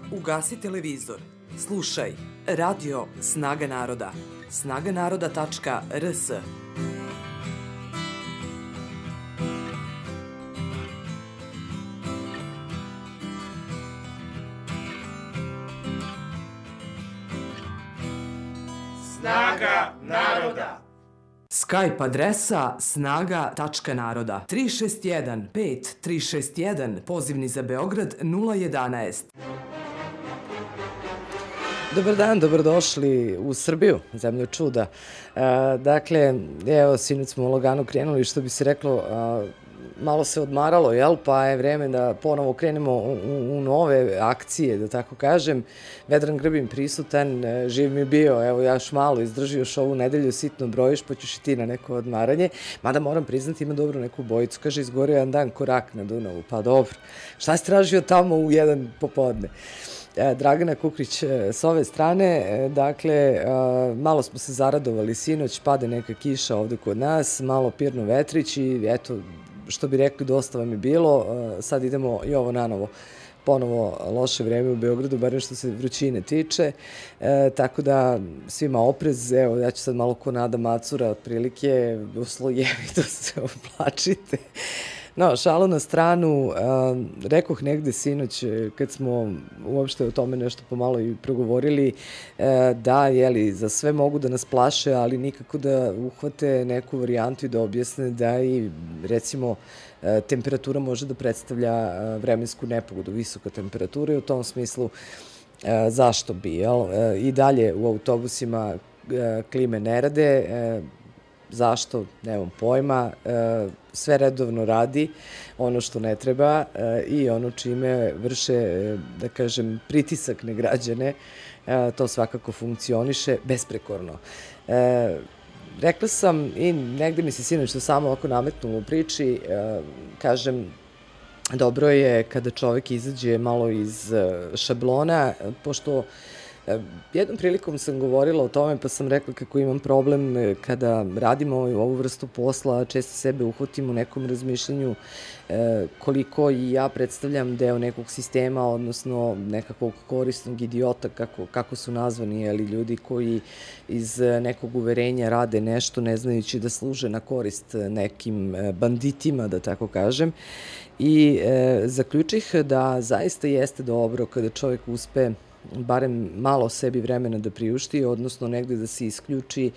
ugasi televizor. Slušaj Radio Snaga naroda. snagaнарода.rs. Snaga naroda. Skype adresa snaga.naroda 361 5361, pozivni za Beograd 011. Dobar dan, dobrodošli u Srbiju, zemlju čuda. Dakle, evo, sinoć smo u lagano krenuli, što bi se reklo, malo se odmaralo, jel? Pa je vreme da ponovo krenemo u nove akcije, da tako kažem. Vedran Grbin prisutan, živ mi bio, evo ja još malo izdrži još ovu nedelju, sitno brojiš, pa ćeš i ti na neko odmaranje. Mada moram priznati, ima dobro neku bojicu, kaže, izgorio jedan dan korak na Dunavu, pa dobro. Šta si tražio tamo u jedan popodne? Dragana Kukrić s ove strane, dakle, malo smo se zaradovali sinoć, pade neka kiša ovde kod nas, malo pirno vetrić i eto, što bi rekli, dosta vam je bilo, sad idemo i ovo nanovo, ponovo loše vreme u Beogradu, barem što se vrućine tiče, tako da svima oprez, evo, ja ću sad malo ko Nada Macura, otprilike, uslojevito se oblačite. No, šalu na stranu, rekoh negde sinoć, kad smo uopšte o tome nešto pomalo i progovorili, da, jeli, za sve mogu da nas plaše, ali nikako da uhvate neku varijantu i da objasne da i, recimo, temperatura može da predstavlja vremensku nepogodu, visoka temperatura i u tom smislu zašto bi, jel? I dalje u autobusima klime ne rade, zašto, nemam pojma, sve redovno radi ono što ne treba i ono čime vrše, da kažem, pritisak na građane, to svakako funkcioniše besprekorno. Rekla sam i negde mi se sinoć to samo ovako nametnulo u priči, kažem, dobro je kada čovek izađe malo iz šablona, pošto jednom prilikom sam govorila o tome, pa sam rekla kako imam problem kada radimo ovu vrstu posla, često sebe uhvatim u nekom razmišljanju koliko i ja predstavljam deo nekog sistema, odnosno nekakvog korisnog idiota, kako su nazvani, ljudi koji iz nekog uverenja rade nešto ne znajući da služe na korist nekim banditima, da tako kažem. I zaključih da zaista jeste dobro kada čovjek uspe barem malo sebi vremena da priušti, odnosno negde da se isključi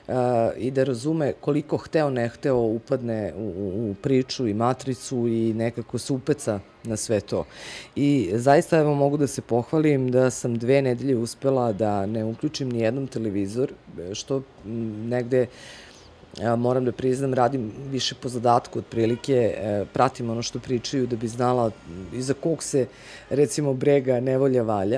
i da razume koliko hteo ne hteo upadne u priču i matricu i nekako se upeca na sve to. I zaista evo mogu da se pohvalim da sam 2 nedelje uspela da ne uključim ni jednom televizor, što negde moram da priznam, radim više po zadatku, otprilike pratim ono što pričaju da bi znala iza kog se, recimo, brega nevolja valja.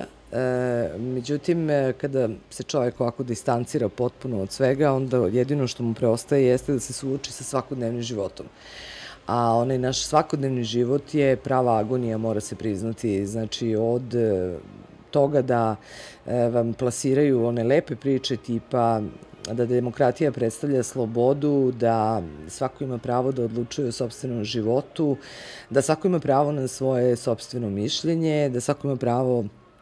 Međutim, kada se čovjek ovako distancira potpuno od svega, onda jedino što mu preostaje jeste da se suoči sa svakodnevnim životom. A onaj naš svakodnevni život je prava agonija, mora se priznati. Znači, od toga da vam plasiraju one lepe priče tipa da demokratija predstavlja slobodu, da svako ima pravo da odlučuje o sopstvenom životu, da svako ima pravo na svoje sopstveno mišljenje, da svako ima pravo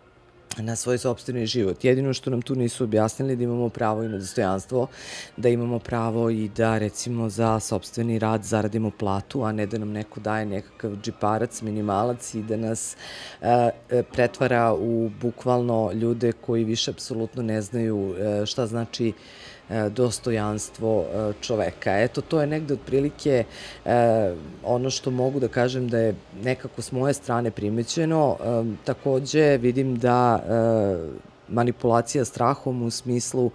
na svoj sopstveni život. Jedino što nam tu nisu objasnili da imamo pravo i na dostojanstvo, da imamo pravo i da, recimo, za sopstveni rad zaradimo platu, a ne da nam neko daje nekakav džiparac, minimalac i da nas pretvara u bukvalno ljude koji više apsolutno ne znaju šta znači dostojanstvo čoveka. Eto, to je negde otprilike ono što mogu da kažem da je nekako s moje strane primećeno. Takođe vidim da manipulacija strahom u smislu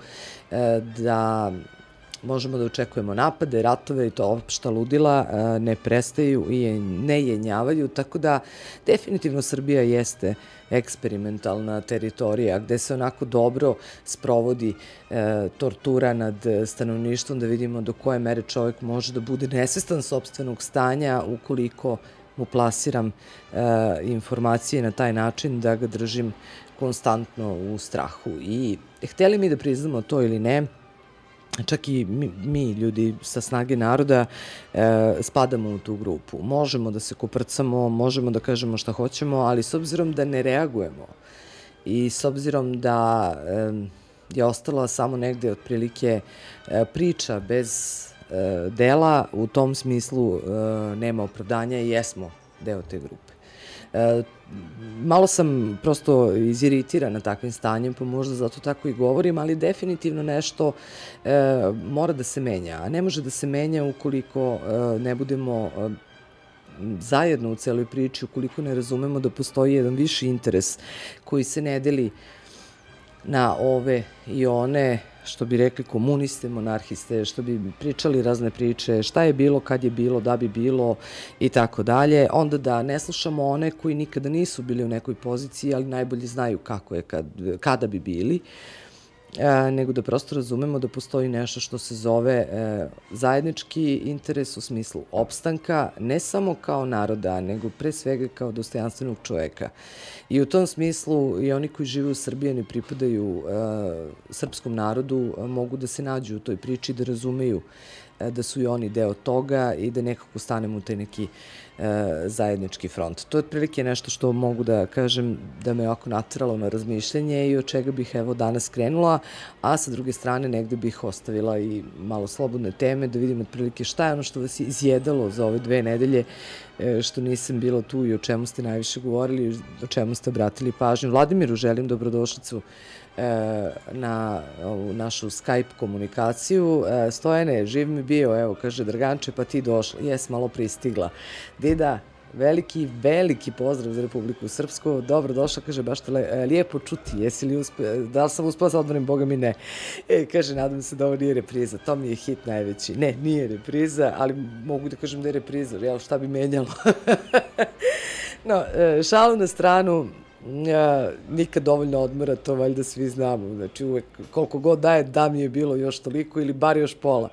da možemo da očekujemo napade, ratove i to opšta ludila ne prestaju i ne jenjavaju, tako da definitivno Srbija jeste eksperimentalna teritorija gde se onako dobro sprovodi tortura nad stanovništvom, da vidimo do koje mere čovjek može da bude nesvestan sopstvenog stanja ukoliko mu plasiram informacije na taj način da ga držim konstantno u strahu. I hteli mi da priznamo to ili ne, čak i mi, ljudi sa Snage naroda, spadamo u tu grupu. Možemo da se koprcamo, možemo da kažemo šta hoćemo, ali s obzirom da ne reagujemo i s obzirom da je ostala samo negde otprilike priča bez dela, u tom smislu nema opravdanja i jesmo deo te grupe. Malo sam prosto iziritirana takvim stanjem, pa možda zato tako i govorim, ali definitivno nešto mora da se menja, a ne može da se menja ukoliko ne budemo zajedno u celoj priči, ukoliko ne razumemo da postoji jedan viši interes koji se ne deli na ove i one, što bi rekli komuniste, monarhiste, što bi pričali razne priče, šta je bilo, kad je bilo, da bi bilo i tako dalje. Onda da ne slušamo one koji nikada nisu bili u nekoj poziciji, ali najbolje znaju kako je kada bi bili, nego da prosto razumemo da postoji nešto što se zove zajednički interes u smislu opstanka, ne samo kao naroda, nego pre svega kao dostojanstvenog čoveka. I u tom smislu i oni koji žive u Srbiji ne pripadaju srpskom narodu, mogu da se nađu u toj priči, da razumeju da su i oni deo toga i da nekako stanemo u taj neki zajednički front. To je otprilike nešto što mogu da kažem da me ovako nateralo na razmišljanje i od čega bih evo danas krenula, a sa druge strane negde bih ostavila i malo slobodne teme da vidim otprilike šta je ono što vas je izjedalo za ove 2 nedelje, što nisam bila tu i o čemu ste najviše govorili, o čemu ste obratili pažnju. Vladimiru želim dobrodošlicu na našu Skype komunikaciju. Stojane, živ mi bio, evo, kaže Draganče, pa ti došla. Jes, malo pristigla. Dida, veliki pozdrav za Republiku Srpsku. Dobro došla, kaže, baš te lijepo čuti. Jesi li da li sam uspela sa odmorim, boga mi ne. Kaže, nadam se da ovo nije repriza. To mi je hit najveći. Ne, nije repriza, ali mogu da kažem da je repriza. Jel, šta bi menjalo? No, šalu na stranu, nikad dovoljno odmora, to valjda svi znamo. Znači, uvek koliko god daje, da mi je bilo još toliko ili bar još pola.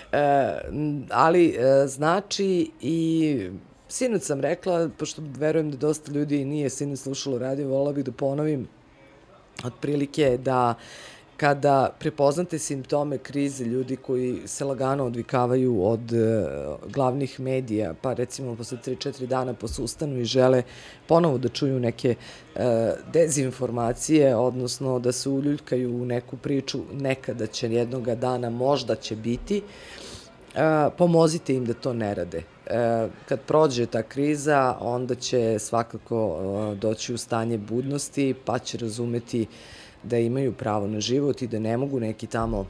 Ali, znači, i sinoć sam rekla, pošto verujem da dosta ljudi nije sinoć slušalo radio, volila bih da ponovim otprilike da kada prepoznate simptome krize, ljudi koji se lagano odvikavaju od glavnih medija, pa recimo posle 3-4 dana posustanu i žele ponovo da čuju neke dezinformacije, odnosno da se uljuljkaju u neku priču nekada će jednoga dana, možda će biti, pomozite im da to ne rade. Kad prođe ta kriza, onda će svakako doći u stanje budnosti, pa će razumeti da imaju pravo na život i da ne mogu neki tamo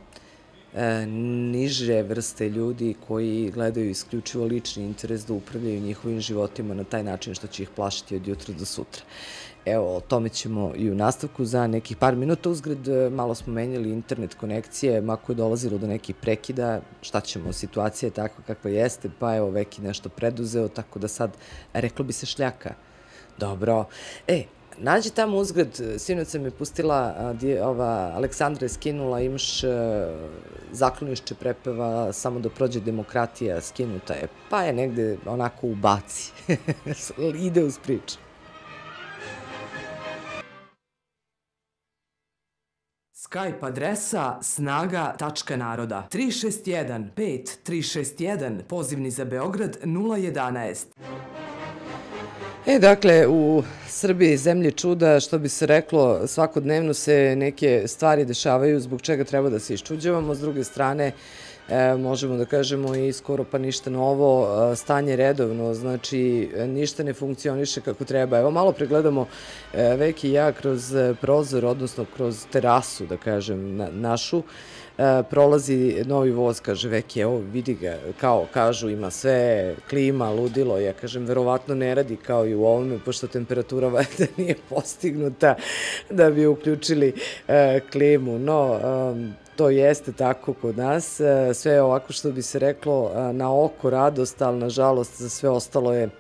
niže vrste ljudi koji gledaju isključivo lični interes da upravljaju njihovim životima na taj način što će ih plašiti od jutra do sutra. Evo, o tome ćemo i u nastavku za nekih par minuta. Uzgred, malo smo menjali internet konekcije, mako je dolazilo do nekih prekida, šta ćemo, situacija je takva kakva jeste, pa evo, Veki nešto preduzeo, tako da sad, reklo bi se, šljaka. Dobro. Nađi tamo uzgred, sinoć sam je pustila, Aleksandra je skinula, imaš zaklonišće prepeva Samo da prođe demokratija, skinuta je, pa je negde onako ubaci, ide uz priču. Skype adresa snaga.naroda 361 5 361, pozivni za Beograd 011. Dakle, u Srbiji, zemlji čuda, što bi se reklo, svakodnevno se neke stvari dešavaju zbog čega treba da se iščuđavamo. S druge strane, možemo da kažemo i skoro pa ništa novo, stanje redovno, znači ništa ne funkcioniše kako treba. Evo malo pregledamo Veki i ja kroz prozor, odnosno kroz terasu, da kažem, našu. Prolazi novi voz, kaže Veki, evo vidi ga, kao kažu ima sve, klima, ludilo, ja kažem verovatno ne radi kao i u ovome, pošto temperatura valjda nije postignuta da bi uključili klimu, no to jeste tako kod nas, sve je ovako što bi se reklo na oko radost, ali nažalost za sve ostalo je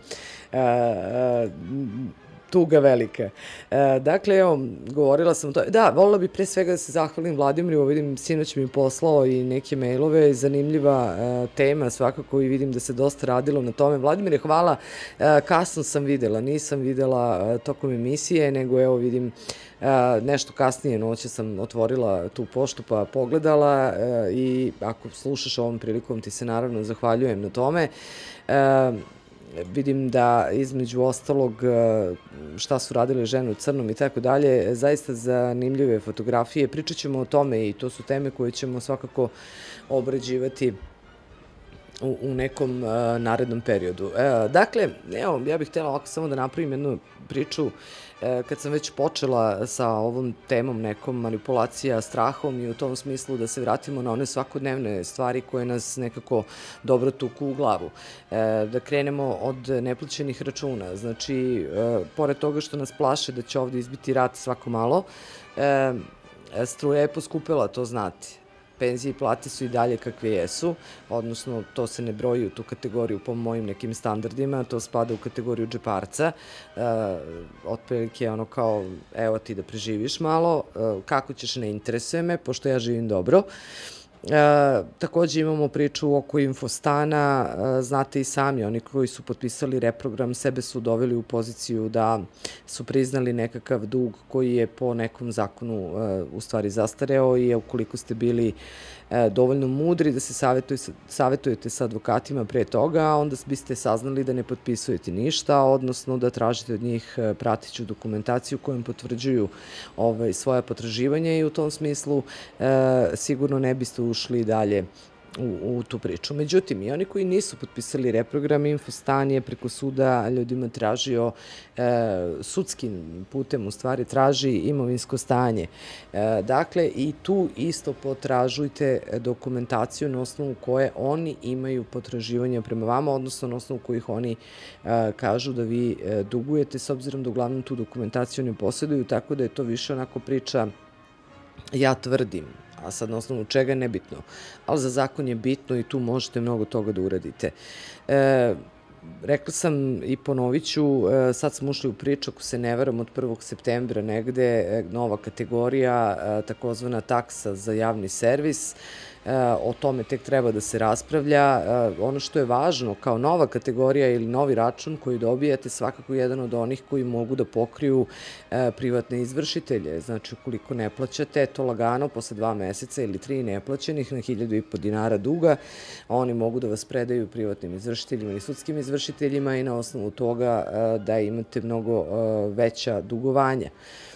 tuga velika. Dakle, evo, govorila sam o tome. Da, volila bi pre svega da se zahvalim Vladimiru, vidim, sinoć mi je poslao i neke mailove, zanimljiva tema svakako i vidim da se dosta radilo na tome. Vladimire, hvala, kasno sam videla, nisam videla tokom emisije, nego evo vidim nešto kasnije noće sam otvorila tu poštu pa pogledala i ako slušaš ovom prilikom ti se naravno zahvaljujem na tome. vidim da između ostalog šta su radile žene u crnom i tako dalje, zaista zanimljive fotografije. Pričat ćemo o tome i to su teme koje ćemo svakako obrađivati u nekom narednom periodu. Dakle, evo, ja bih htjela ovako samo da napravim jednu priču. Kad sam već počela sa ovom temom nekom manipulacija strahom i u tom smislu da se vratimo na one svakodnevne stvari koje nas nekako dobro tuku u glavu. Da krenemo od neplaćenih računa. Znači, pored toga što nas plaše da će ovde izbiti rat svako malo, struja je poskupela, to znate. Penzije i plate su i dalje kakve jesu, odnosno to se ne broji u tu kategoriju po mojim nekim standardima, to spada u kategoriju džeparca, otprilike ono kao, evo ti da preživiš malo, kako ćeš ne interesuje me, pošto ja živim dobro. Takođe imamo priču oko infostana, znate i sami, oni koji su potpisali reprogram sebe su doveli u poziciju da su priznali nekakav dug koji je po nekom zakonu u stvari zastareo i ukoliko ste bili dovoljno mudri da se savjetujete sa advokatima pre toga, onda biste saznali da ne potpisujete ništa, odnosno da tražite od njih prateću dokumentaciju kojom potvrđuju svoja potraživanja i u tom smislu sigurno ne biste ušli dalje u tu priču. Međutim, i oni koji nisu potpisali reprogram, Infostan je preko suda ljudima tražio sudskim putem, u stvari traži imovinsko stanje. Dakle, i tu isto potražujte dokumentaciju na osnovu koje oni imaju potraživanja prema vama, odnosno na osnovu kojih oni kažu da vi dugujete, s obzirom da uglavnom tu dokumentaciju ne posjeduju, tako da je to više onako priča ja tvrdim, a sad na osnovu čega je nebitno, ali za zakon je bitno i tu možete mnogo toga da uradite. Rekla sam i ponovit ću, sad smo ušli u priču, ako se ne varam, od 1. septembra negde, nova kategorija, takozvana taksa za javni servis, o tome tek treba da se raspravlja. Ono što je važno kao nova kategorija ili novi račun koji dobijate, svakako jedan od onih koji mogu da pokriju privatne izvršitelje. Znači, ukoliko ne plaćate, to lagano, posle 2 meseca ili 3 neplaćenih na 1.500 dinara duga, oni mogu da vas predaju privatnim izvršiteljima ili sudskim izvršiteljima i na osnovu toga da imate mnogo veća dugovanja.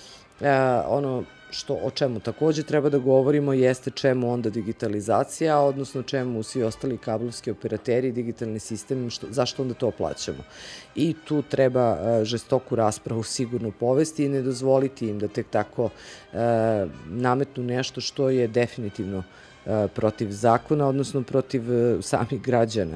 Ono o čemu takođe treba da govorimo jeste čemu onda digitalizacija, odnosno čemu svi ostali kablovski operateri i digitalni sistem, zašto onda to plaćamo. I tu treba žestoku raspravu sigurno povesti i ne dozvoliti im da tek tako nametnu nešto što je definitivno protiv zakona, odnosno protiv samih građana.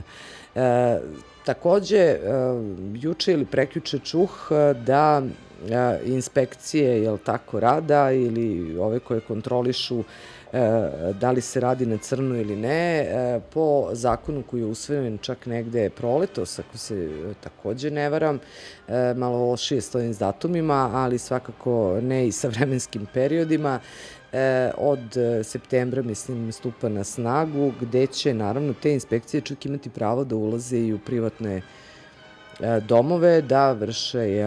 Takođe, juče ili prekjuče čuh da inspekcije, jel tako, rada ili ove koje kontrolišu da li se radi na crno ili ne, po zakonu koji je usvojen čak negde proletos, ako se takođe ne varam, malo lošije stojim s datumima, ali svakako ne i sa vremenskim periodima, od septembra, mislim, stupa na snagu, gde će, naravno, te inspekcije čak imati pravo da ulaze i u privatne domove, da vrše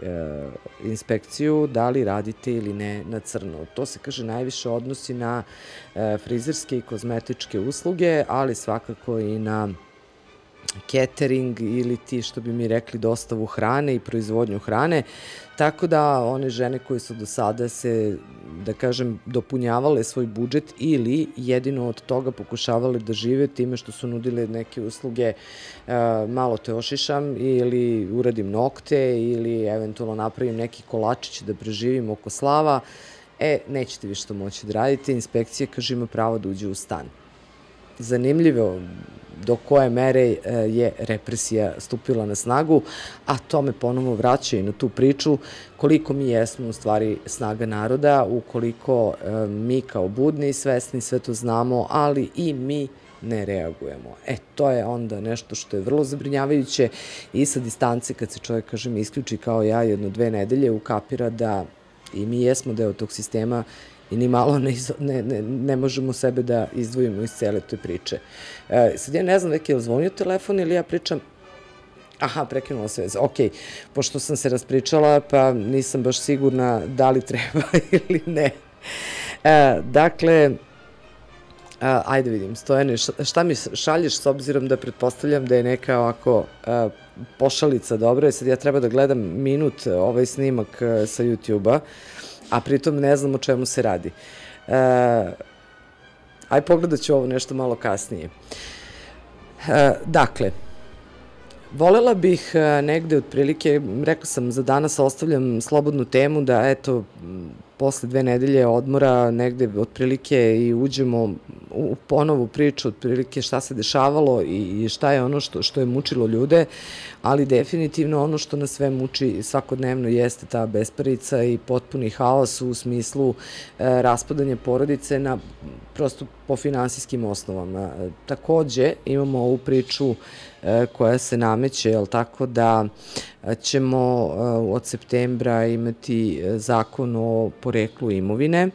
inspekciju da li radite ili ne na crno. To se, kaže, najviše odnosi na frizerske i kozmetičke usluge, ali svakako i na catering ili ti, što bi mi rekli, dostavu hrane i proizvodnju hrane, tako da one žene koje su do sada se, da kažem, dopunjavale svoj budžet ili jedino od toga pokušavale da žive time što su nudile neke usluge, malo te ošišam ili uradim nokte ili eventualno napravim neki kolačić da preživim oko slava, nećete više to moći da radite. Inspekcija, kaže, ima pravo da uđe u stan. Zanimljivo do koje mere je represija stupila na snagu, a to me ponovo vraća i na tu priču koliko mi jesmo u stvari snaga naroda, ukoliko mi kao budni i svesni sve to znamo, ali i mi ne reagujemo. To je onda nešto što je vrlo zabrinjavajuće i sa distance kad se čovjek, kažem, isključi kao ja 1-2 nedelje, ukapira da i mi jesmo deo tog sistema i ni malo ne možemo sebe da izdvojimo iz cele te priče. Sad ja ne znam, neki je zvonio telefon ili ja pričam, aha, prekinula se veza, okej, pošto sam se raspričala, pa nisam baš sigurna da li treba ili ne. Dakle, ajde vidim, Stojane, šta mi šalješ s obzirom da pretpostavljam da je neka ovako pošalica dobra je, sad ja treba da gledam minut ovaj snimak sa YouTube-a, a pritom ne znam o čemu se radi. Aj pogledat ću ovo nešto malo kasnije. Dakle, volela bih negde otprilike, rekla sam za danas ostavljam slobodnu temu da eto, posle 2 nedelje odmora negde otprilike i uđemo u ponovu priču otprilike šta se dešavalo i šta je ono što je mučilo ljude, ali definitivno ono što nas sve muči svakodnevno jeste ta besparica i potpuni haos u smislu raspadanja porodice prosto po finansijskim osnovama. Takođe imamo ovu priču koja se nameće, jel tako da ćemo od septembra imati zakon o poreklu imovine.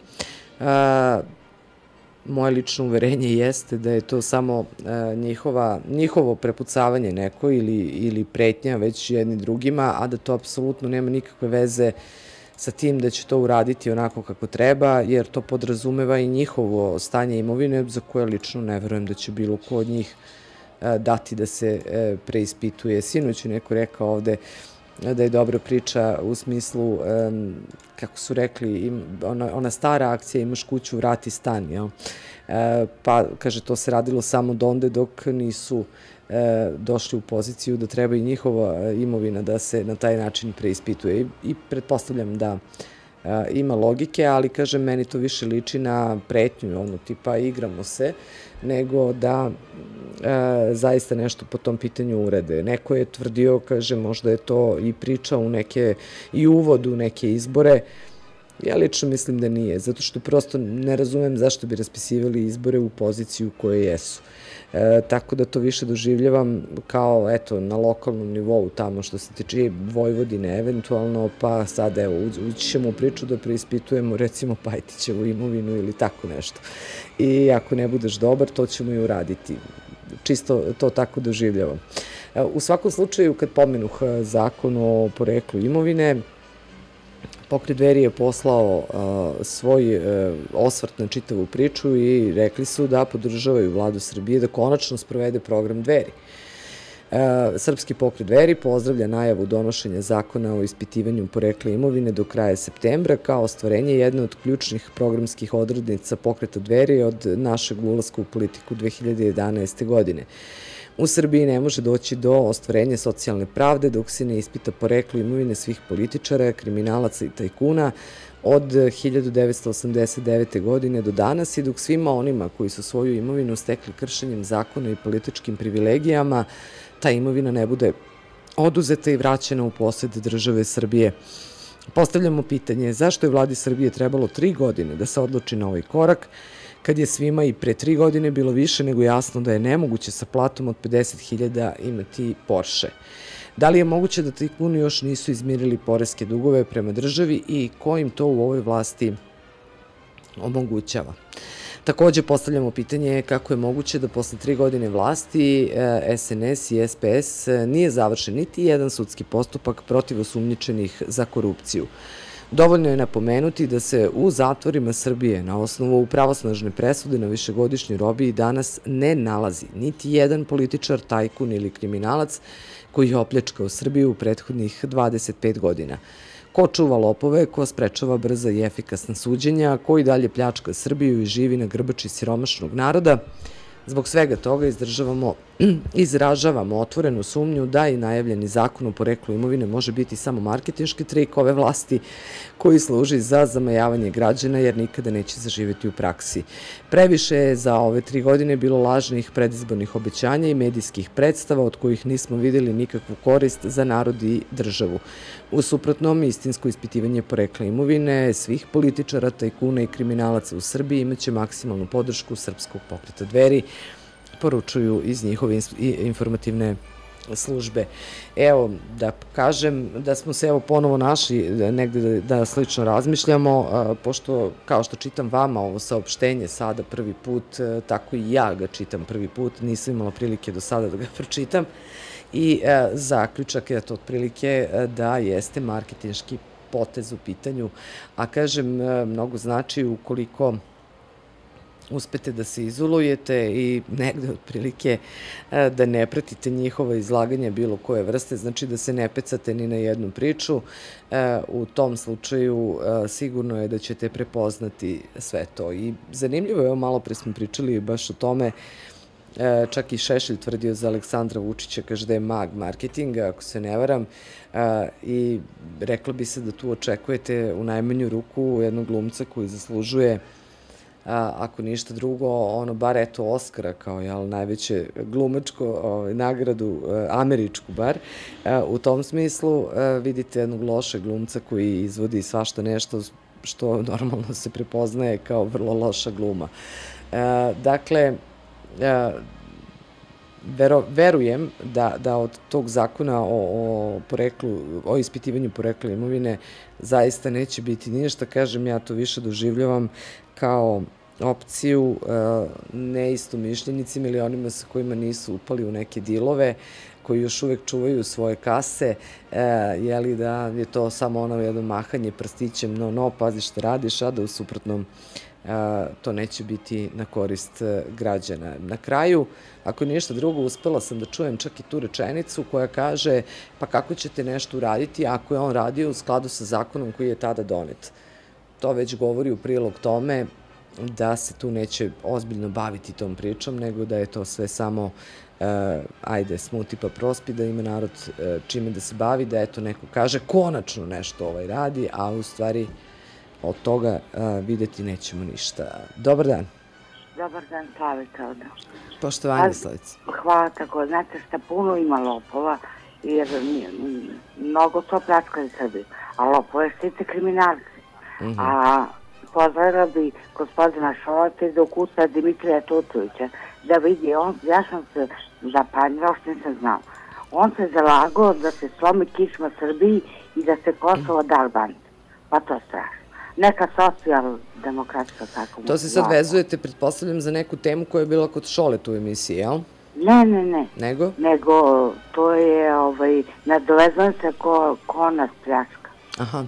Moje lično uverenje jeste da je to samo njihovo prepucavanje neko ili pretnja već jedni drugima, a da to apsolutno nema nikakve veze sa tim da će to uraditi onako kako treba, jer to podrazumeva i njihovo stanje imovine, za koje lično ne verujem da će bilo ko od njih dati da se preispituje. Sinoć je neko rekao ovde da je dobra priča u smislu, kako su rekli, ona stara akcija imaš kuću, vrati stan, jel? Pa, kaže, to se radilo samo donde dok nisu došli u poziciju da treba i njihova imovina da se na taj način preispituje. I pretpostavljam da ima logike, ali, kažem, meni to više liči na pretnju, ono tipa igramo se, nego da zaista nešto po tom pitanju urede. Neko je tvrdio, kaže, možda je to i priča i uvod u neke izbore. Ja lično mislim da nije, zato što prosto ne razumem zašto bi raspisivali izbore u poziciju koje jesu. Tako da to više doživljavam kao, eto, na lokalnom nivou tamo što se tiče Vojvodine eventualno, pa sad, evo, ući ćemo u priču da preispitujemo, recimo, Pajtićevu imovinu ili tako nešto. I ako ne budeš dobar, to ćemo i uraditi. Čisto to tako doživljavam. U svakom slučaju, kad pomenuh zakon o poreklu imovine, Pokret Dveri je poslao svoj osvrt na čitavu priču i rekli su da podržavaju vladu Srbije da konačno sprovede program Dveri. Srpski pokret Dveri pozdravlja najavu donošenja zakona o ispitivanju porekla imovine do kraja septembra kao ostvarenje jedne od ključnih programskih odrednica pokreta Dveri od našeg ulaska u politiku 2011. godine. U Srbiji ne može doći do ostvarenja socijalne pravde dok se ne ispita poreklo imovine svih političara, kriminalaca i tajkuna od 1989. godine do danas i dok svima onima koji su svoju imovinu stekli kršenjem zakona i političkim privilegijama, ta imovina ne bude oduzeta i vraćena u posed države Srbije. Postavljamo pitanje zašto je vladi Srbije trebalo 3 godine da se odluči na ovaj korak, kad je svima i pre 3 godine bilo više nego jasno da je nemoguće sa platom od 50.000 imati Porsche. Da li je moguće da tajkuni još nisu izmirili poreske dugove prema državi i ko im to u ovoj vlasti omogućava? Takođe, postavljamo pitanje kako je moguće da posle 3 godine vlasti SNS i SPS nije završen niti jedan sudski postupak protiv osumnjičenih za korupciju. Dovoljno je napomenuti da se u zatvorima Srbije na osnovu pravosnažne presude na višegodišnjoj robiji danas ne nalazi niti jedan političar, tajkun ili kriminalac koji je opljačkao Srbiju u prethodnih 25 godina. Ko čuva lopove, ko sprečava brza i efikasna suđenja, ko i dalje pljačka Srbiju i živi na grbači siromašnog naroda. Zbog svega toga izražavamo otvorenu sumnju da i najavljeni zakon o poreklu imovine može biti samo marketinški trik ove vlasti koji služi za zamajavanje građana jer nikada neće zaživeti u praksi. Previše je za ove 3 godine bilo lažnih predizbornih obećanja i medijskih predstava od kojih nismo videli nikakvu korist za narod i državu. U suprotnom, istinsko ispitivanje porekla imovine svih političara, tajkuna i kriminalaca u Srbiji imaće maksimalnu podršku Srpskog pokreta Dveri, poručuju iz njihove informativne službe. Evo, da kažem da smo se evo ponovo našli negde da slično razmišljamo, pošto kao što čitam vama ovo saopštenje sada prvi put, tako i ja ga čitam prvi put, nisam imala prilike do sada da ga pročitam i zaključak je to otprilike da jeste marketinški potez u pitanju, a kažem mnogo znači ukoliko uspete da se izolujete i negde otprilike da ne pratite njihova izlaganja bilo koje vrste, znači da se ne pecate ni na jednu priču. U tom slučaju sigurno je da ćete prepoznati sve to. I zanimljivo je, malo pre smo pričali baš o tome, čak i Šešelj tvrdio za Aleksandra Vučića, kaže da je mag marketinga, ako se ne varam, i reklo bi se da tu očekujete u najmanju ruku jednog glumca koji zaslužuje, ako ništa drugo, bar eto Oskara kao najveće glumačko nagradu, američku bar. U tom smislu vidite jednog lošeg glumca koji izvodi svašta nešto što normalno se prepoznaje kao vrlo loša gluma. Dakle, verujem da od tog zakona o ispitivanju porekla imovine zaista neće biti ništa. Kažem, ja to više doživljavam kao opciju neistomišljenicima ili onima sa kojima nisu upali u neke dilove, koji još uvek čuvaju svoje kase, jeli da je to samo ono jedno mahanje prstićem, no, pazi šta radiš, a da u suprotnom to neće biti na korist građana. Na kraju, ako ništa drugo, uspela sam da čujem čak i tu rečenicu koja kaže pa kako ćete nešto uraditi ako je on radio u skladu sa zakonom koji je tada donet. To već govori u prilog tome da se tu neće ozbiljno baviti tom pričom, nego da je to sve samo ajde, smuti pa prospi, da ima narod čime da se bavi, da eto neko kaže konačno nešto radi, a u stvari od toga videti nećemo ništa. Dobar dan. Dobar dan, Slavica ovdje. Poštovanje, Slavica. Hvala tako. Znate šta, puno ima lopova, jer mnogo to pljačkaju Srbiju, a lopove štite kriminalci. A pozdravila bi gospodina Šolaka da ukuca Dimitrija Tucovića, da vidi, ja sam se zapanjila, što nisam znao. On se zalagao da se slomi kičma Srbiji i da se Kosovo da Albanci. Pa to je strašno. Neka socijaldemokratska tako. To se sad vezujete, pretpostavljam, za neku temu koja je bila kod Šoleta u emisiji, jel? Ne. Nego? Nego, to je nadovezano se ko nas pljačka. Aha.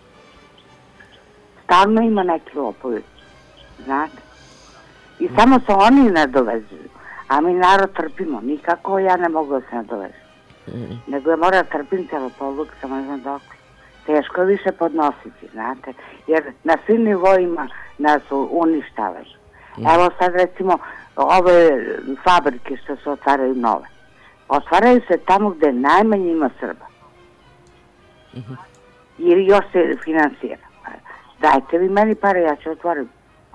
Stalno ima neki lopovi, znate? I samo se oni nadovezuju, a mi narod trpimo. Nikako ja ne mogu da se nadovežem. Nego je mora trpim celopovluk, samo ne znam dok. Teško je više podnositi, znate, jer na svim nivoima nas uništavaju. Evo sad recimo ove fabrike što se otvaraju nove. Otvaraju se tamo gde najmanje ima Srba. Jer još se finansira. Dajte vi meni pare, ja ću otvoriti.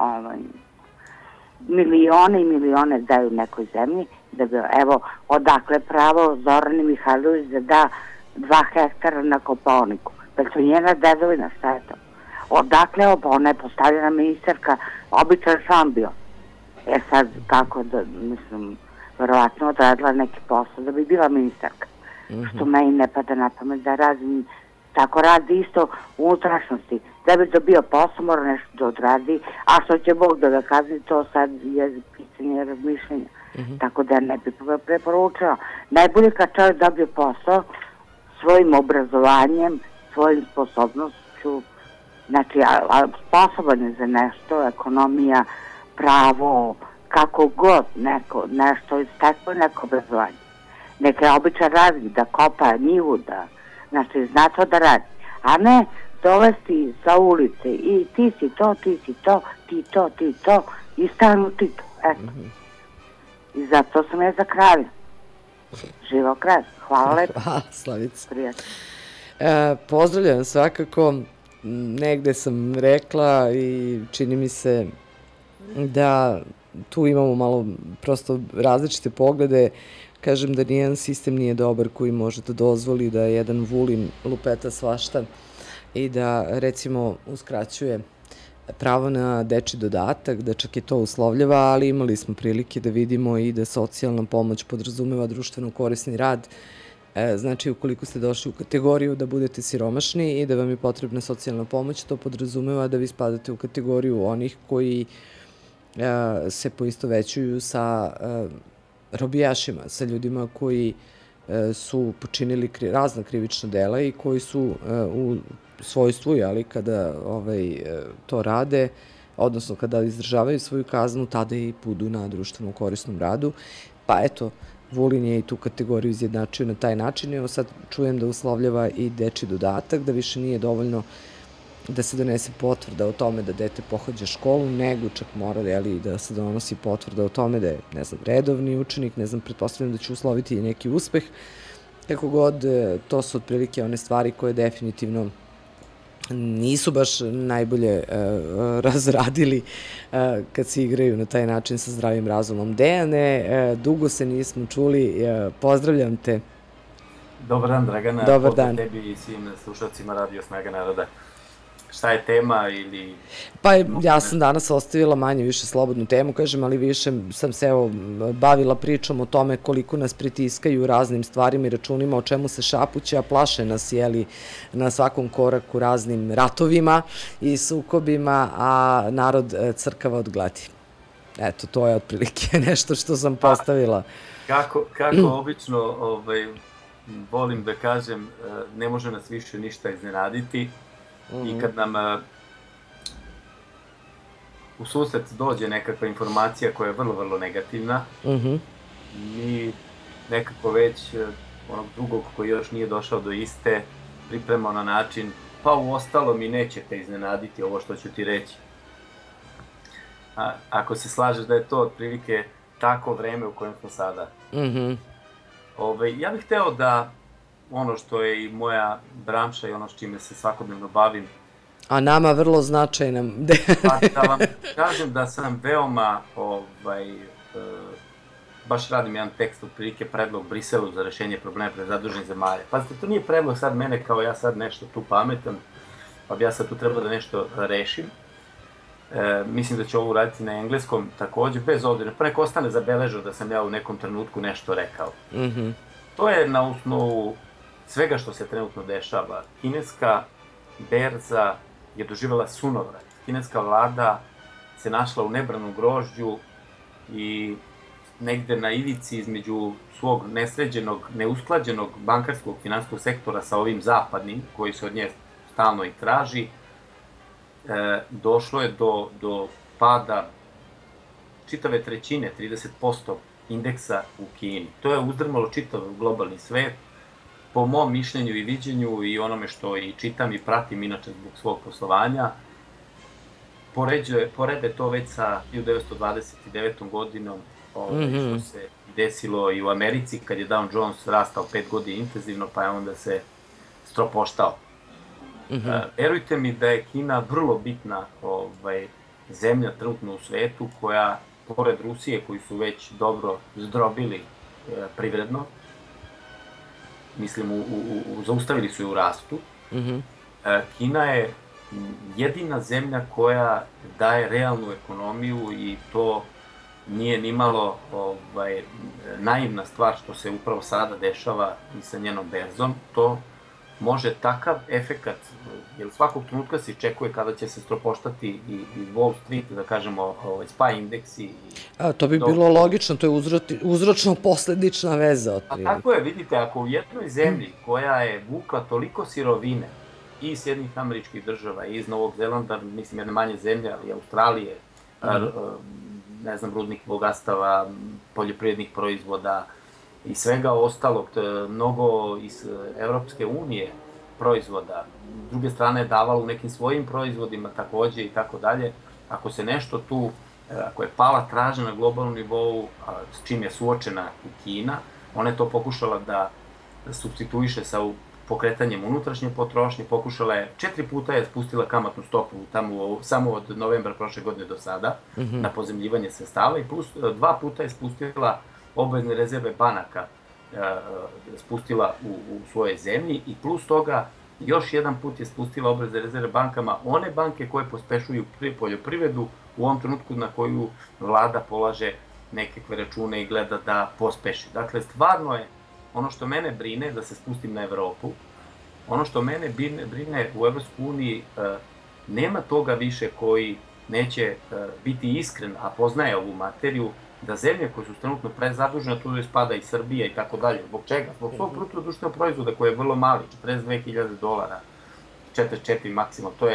Milione i milione daju nekoj zemlji. Evo, odakle pravo Zorani Mihajlović da da 2 hektara na Kopaoniku. Da to njena dedovina, šta je to? Odakle ona je postavljena ministarka, običan član bio. Sad, kako da, mislim, verovatno odradila neki posao da bi bila ministarka. Što meni ne pada na pamet da radim, tako radi isto u unutrašnjosti. Da bi dobio posao, mora nešto da odradi, a što će Bog da ga kazni, to sad je pitanje razmišljenja. Tako da ne bi preporučila. Najbolje kad čovjek dobije posao svojim obrazovanjem, svojim sposobnošću, znači sposoban je za nešto, ekonomija, pravo, kako god nešto, tako je neko obrazovanje. Neka je običan radnik da kopa njivu, znači zna to da radi, a ne dovesti sa ulice i ti si to, ti si to, ti to i stanu ti to, eto. I zato sam ja za kralja. Živo kralj. Hvala lepo. Hvala, Slavica. Prijatno. Pozdravljam svakako. Negde sam rekla i čini mi se da tu imamo malo prosto različite poglede. Kažem da nijedan sistem nije dobar koji može da dozvoli da jedan Vulin lupeta svašta i da recimo uskraćuje pravo na dečji dodatak, da čak i to uslovljava, ali imali smo prilike da vidimo i da socijalna pomoć podrazumeva društveno korisni rad. Znači, ukoliko ste došli u kategoriju da budete siromašni i da vam je potrebna socijalna pomoć, to podrazumeva da vi spadate u kategoriju onih koji se poistovećuju sa robijašima, sa ljudima koji su počinili razna krivična dela i koji su u svojstvu, kada to rade, odnosno kada izdržavaju svoju kaznu, tada i budu na društveno korisnom radu. Pa eto, Vulin je i tu kategoriju izjednačio na taj način. Evo sad čujem da uslovljava i dečji dodatak, da više nije dovoljno da se donese potvrda o tome da dete pohađa školu, nego čak mora da se donosi potvrda o tome da je, ne znam, redovni učenik, ne znam, pretpostavljam da će usloviti i neki uspeh. Kako god, to su otprilike one stvari koje definitivno nisu baš najbolje razradili kad se igraju na taj način sa zdravim razumom. Dejane, dugo se nismo čuli, pozdravljam te. Dobar dan, Dragana. Dobar dan. Pozdrav tebi i svim slušalcima Radio Snaga naroda. Šta je tema ili... Pa ja sam danas ostavila manje više slobodnu temu, kažem, ali više sam se bavila pričom o tome koliko nas pritiskaju raznim stvarima i računima, o čemu se šapuće, a plaše nas, na svakom koraku raznim ratovima i sukobima, a narod crkava od gladi. Eto, to je otprilike nešto što sam postavila. Kako obično volim da kažem, ne može nas više ništa iznenaditi. I kad nam u susret dođe nekakva informacija koja je vrlo, vrlo negativna, mi nekako već onog drugog koji još nije došao do iste pripremamo na način, pa u ostalo mi nećete iznenaditi ovo što ću ti reći. Ako se slažeš da je to otprilike tako vreme u kojem smo sada. Ja bih hteo da ono što je i moja branša i ono s čime se svakodnevno bavim. A nama vrlo značajno. Pa da vam kažem da sam veoma, baš radim jedan tekst, otprilike predlog Briselu za rešenje problema prezaduženih zemalja. Pazite, to nije predlog sad mene kao ja sad nešto tu pametan, pa bi ja sad tu trebao da nešto rešim. Mislim da ću ovo uraditi na engleskom takođe, bez obzira, pa neko ostane zabeležao da sam ja u nekom trenutku nešto rekao. To je na osnovu svega što se trenutno dešava. Kineska berza je doživjela sunovrat. Kineska vlada se našla u nebranom grožđu i negde na ivici između svog nesređenog, neusklađenog bankarskog finansijskog sektora sa ovim zapadnim, koji se od nje stalno i traži, došlo je do pada čitave trećine, 30% indeksa u Kini. To je uzdrmalo čitav globalni svet. Po mom mišljenju i viđenju i onome što i čitam i pratim inače zbog svog poslovanja, porede to već sa 1929. godinom, što se desilo i u Americi kad je Dow Jones rastao 5 godina intenzivno, pa je onda se stropoštao. Verujte mi da je Kina vrlo bitna zemlja trenutno u svetu koja, pored Rusije koji su već dobro zdrobili privredno, mislim, zaustavili su je u rastu. Kina je jedina zemlja koja daje realnu ekonomiju i to nije nimalo naivna stvar što se upravo sada dešava i sa njenom berzom. To može takav efekat, jer svakog trenutka se čekuje kada će se stropoštati i Wall Street, da kažemo, SPY indeksi. To bi bilo logično, to je uzročno-posledična veza. Tako je, vidite, ako u jednoj zemlji koja je vukla toliko sirovine i iz Sjedinjenih Američkih Država i iz Novog Zelanda, mislim jedne manje zemlje, ali Australije, ne znam, rudnih bogastava, poljoprivrednih proizvoda i svega ostalog, mnogo iz Evropske unije proizvoda, s druge strane je davalo u nekim svojim proizvodima takođe i tako dalje. Ako se nešto tu, ako je pala tražnja na globalnom nivou, s čim je suočena i Kina, ona je to pokušala da supstituiše sa pokretanjem unutrašnje potrošnje, pokušala je 4 puta je spustila kamatnu stopu tamo samo od novembra prošle godine do sada na pozemljivanje sredstava i plus 2 puta je spustila obavezne rezerve banaka, spustila u svoje zemlji i plus toga još jedan put je spustila obavezne rezerve bankama, one banke koje pospešuju poljoprivredu u ovom trenutku na koju vlada polaže nekakve račune i gleda da pospeši. Dakle, stvarno je ono što mene brine, da se spustim na Evropu, ono što mene brine u Evropskoj uniji, nema toga više koji neće biti iskren, a poznaje ovu materiju, da zemlje koje su trenutno prezadužene, tu spada i Srbija i tako dalje. Zbog čega? Zbog svog bruto društvenog proizvoda koji je vrlo mali, $42.000, 44 maksimum, to je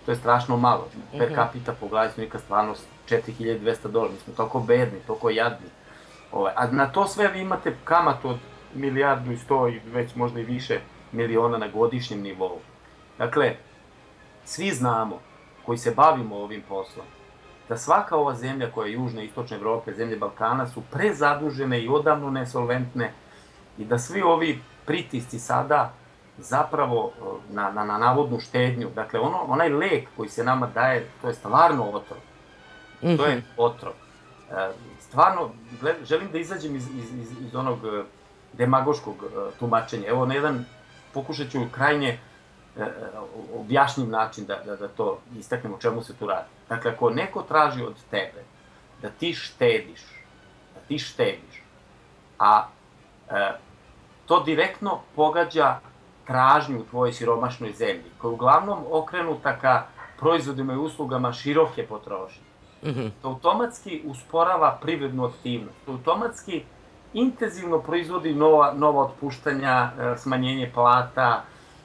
to je strašno malo. Per capita po glavi stanovnika stvarno $4.200, mi smo toliko bedni, toliko jadni. A na to sve vi imate kamatu od 1.100.000 i već možda i više miliona na godišnjem nivou. Dakle, svi znamo, koji se bavimo ovim poslom, da svaka ova zemlja koja je južna i istočna Evrope, zemlje Balkana, su prezadužene i odavno nesolventne i da svi ovi pritisci sada zapravo na navodnu štednju, dakle onaj lek koji se nama daje, to je stvarno otrov. To je otrov. Stvarno, želim da izađem iz onog demagoškog tumačenja. Evo, na jedan, pokušat ću krajnje objašnjiv način da to istaknem o čemu se tu radi. Dakle, ako neko traži od tebe da ti štediš, a to direktno pogađa tražnju u tvojoj siromašnoj zemlji, koja je uglavnom okrenuta ka proizvodima i uslugama široke potrošnje. To automatski usporava privrednu aktivnost, to automatski intenzivno proizvodi nova otpuštanja, smanjenje plata,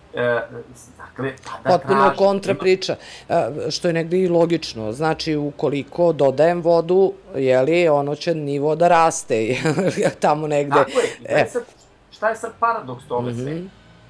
potpuno kontra priča, što je negdje i logično. Znači, ukoliko dodajem vodu, ono će nivo da raste tamo negde. Tako je. Šta je sad paradoks toga sve?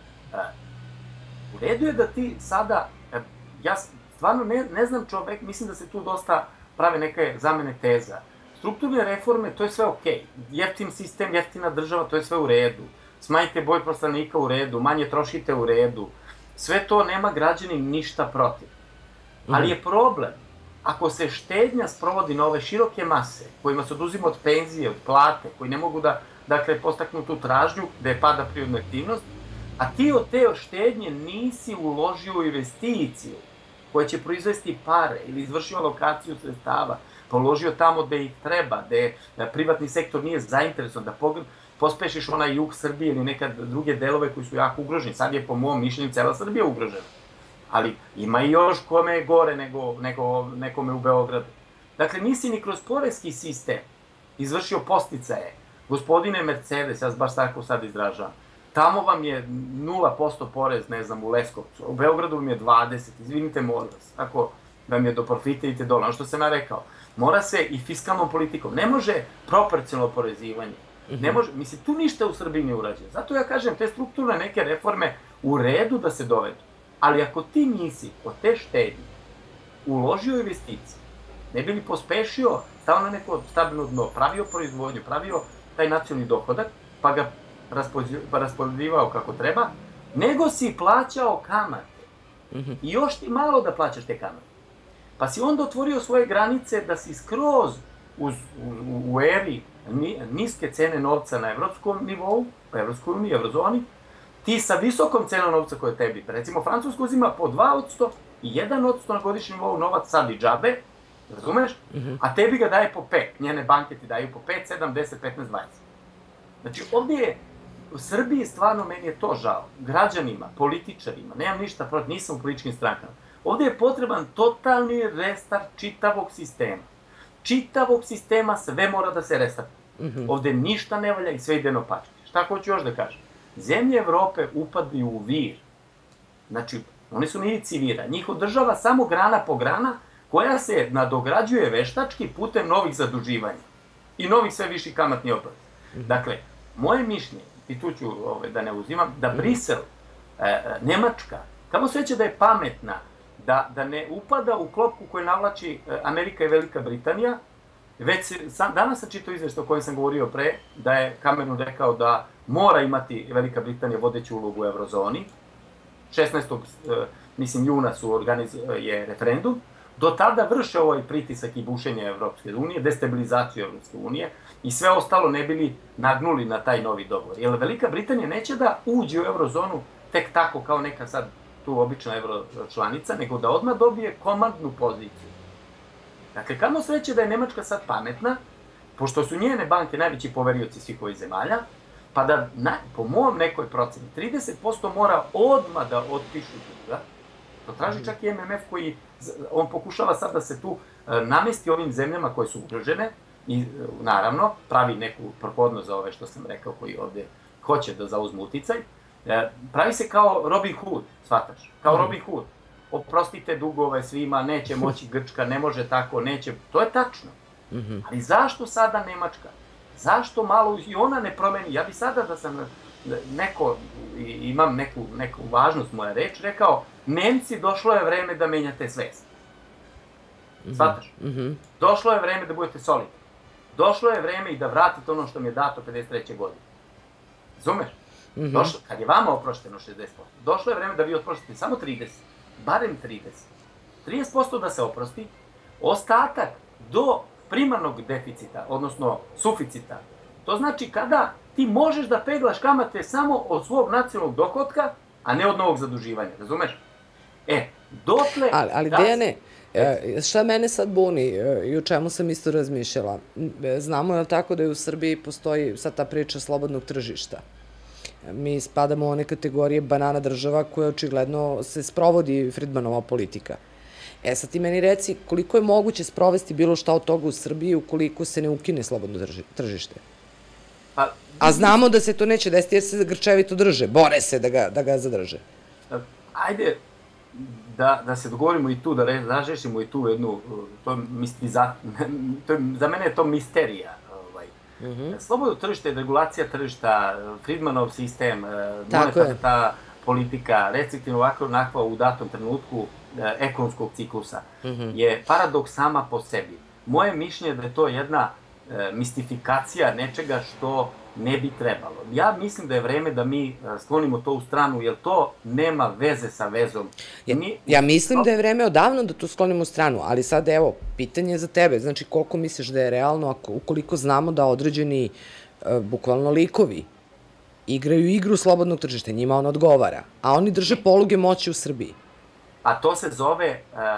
U redu je da ti sada, ja stvarno ne znam čovek, mislim da se tu dosta prave neke zamene teza. Strukturne reforme, to je sve okej. Jeftin sistem, jeftina država, to je sve u redu. Smanjite broj poslanika u redu, manje trošite u redu. Sve to nema građanin ništa protiv. Ali je problem, ako se štednja sprovodi na ove široke mase, kojima se oduzima od penzije, od plate, koji ne mogu da, postaknu tu tražnju, da je pada prirodna aktivnost, a ti od te štednje nisi uložio u investiciju koja će proizvesti pare ili izvršio alokaciju sredstava, položio tamo gde ih treba, gde privatni sektor nije zainteresovan, da pospešiš onaj jug Srbije ili neke druge delove koji su jako ugroženi. Sad je po mom mišljenju cela Srbija ugrožena. Ali ima i još kome je gore nego nekome u Beogradu. Dakle, nisi ni kroz poreski sistem izvršio posticaje. Gospodine Mercedes, ja baš tako sad izražavam, tamo vam je 0% porez, ne znam, u Leskovcu. U Beogradu vam je 20%, izvinite, molim vas. Ako vam je do profita, idite dole. Ono što sam ja rekao, mora se i fiskalnom politikom. Ne može proporcionalno oporezivanje. Ne može, mislim, tu ništa u Srbiji ne urađe. Zato ja kažem, te strukturne neke reforme u redu da se dovedu. Ali ako ti nisi od te štednje uložio investicije, ne bi li pospešio, stao na neko stabilno dno, pravio proizvodnju, pravio taj nacionalni dohodak, pa ga raspodeljivao kako treba, nego si plaćao kamate. I još ti malo da plaćaš te kamate. Pa si onda otvorio svoje granice da si skroz u eri niske cene novca na evropskom nivou, u Evropskoj uniji, Eurozoni, ti sa visokom cenom novca koja tebi, recimo Francuska uzima po 2% i 1% na godišnjem nivou novac sad i džabe, razumeš? A tebi ga daje po 5, njene banke ti daju po 5, 7, 10, 15, 20. Znači ovdje je, u Srbiji stvarno meni je to žao, građanima, političarima, nemam ništa protiv, nisam u političkim strankama. Ovdje je potreban totalni restart čitavog sistema. Čitavog sistema sve mora da se restartuje. Ovdje ništa ne valja i sve ide na pačke. Šta hoću još da kažem? Zemlje Evrope upadaju u vir. Znači, oni su na ivici vira. Njih održava samo grana po grana koja se nadograđuje veštački putem novih zaduživanja i novih sve viših kamatnih obaveza. Dakle, moje mišljenje, i tu ću da ne uzimam, da Brisel, Nemačka, kamo sreće da je pametna, da ne upada u klopku koju navlači Amerika i Velika Britanija. Već danas sam čitao izveštaj o kojem sam govorio pre, da je Cameron rekao da mora imati Velika Britanija vodeću ulogu u Eurozoni. 16. juna je referendum. Do tada vrše ovaj pritisak i bušenje Evropske unije, destabilizaciju Evropske unije i sve ostalo ne bili nagnuli na taj novi dogovor. Jer Velika Britanija neće da uđe u Eurozonu tek tako kao neka sad tu obična evročlanica, nego da odmah dobije komandnu poziciju. Dakle, kamo sreće da je Nemačka sad pametna, pošto su njene banke najveći poverioci svih ovih zemalja, pa da, po mom nekoj proceni, 30% mora odmah da otpišu duga. To traži čak i MMF koji, on pokušava sad da se tu namesti ovim zemljama koje su ugrožene i, naravno, pravi neku prohodnost za ove što sam rekao, koji ovdje hoće da zauzmu uticaj. Pravi se kao Robin Hood, shvataš, kao Robin Hood. oprostite dugove svima, neće moći Grčka, ne može tako, neće, to je tačno. Ali zašto sada Nemačka? Zašto malo i ona ne promeni? Ja bi sada da sam neko, imam neku važnost moja reč, rekao, Nemci, došlo je vreme da menjate svest. Shvataš? Došlo je vreme da budete solidni. Došlo je vreme i da vratite ono što mi je dato 53. godine. Razumeš? Kad je vama oprošteno 60%, došlo je vreme da vi oprostite samo 30%, barem 30%. 30% da se oprosti, ostatak do primarnog deficita, odnosno suficita. To znači kada ti možeš da peglaš kamate samo od svog nacionalnog dohotka, a ne od novog zaduživanja, razumeš? Dotle... Ali Dejane, šta mene sad buni i o čemu sam isto razmišljala? Znamo, je li tako, da je u Srbiji postoji sad ta priča slobodnog tržišta? Mi spadamo u one kategorije banana država koja očigledno se sprovodi Friedmanova politika. Sad ti meni reci, koliko je moguće sprovesti bilo šta od toga u Srbiji ukoliko se ne ukine slobodno tržište? A znamo da se to neće desiti jer se grčevito drže, bore se da ga zadrže. Ajde da se dogovorimo i tu, da razrešimo i tu jednu, za mene je to misterija. Slobodno tržište, regulacija tržišta, Friedmanov sistem, monetarna politika, restriktivno ovako onakva u datom trenutku ekonomskog ciklusa, je paradoks sama po sebi. Moje mišljenje je da je to jedna mistifikacija nečega što ne bi trebalo. Ja mislim da je vreme da mi sklonimo to u stranu, jer to nema veze sa vezom. Ja mislim da je vreme odavno da to sklonimo u stranu, ali sad evo, pitanje je za tebe. Znači, koliko misliš da je realno, ukoliko znamo da određeni, bukvalno likovi, igraju igru slobodnog tržišta, njima on odgovara, a oni drže poluge moći u Srbiji? A to se zove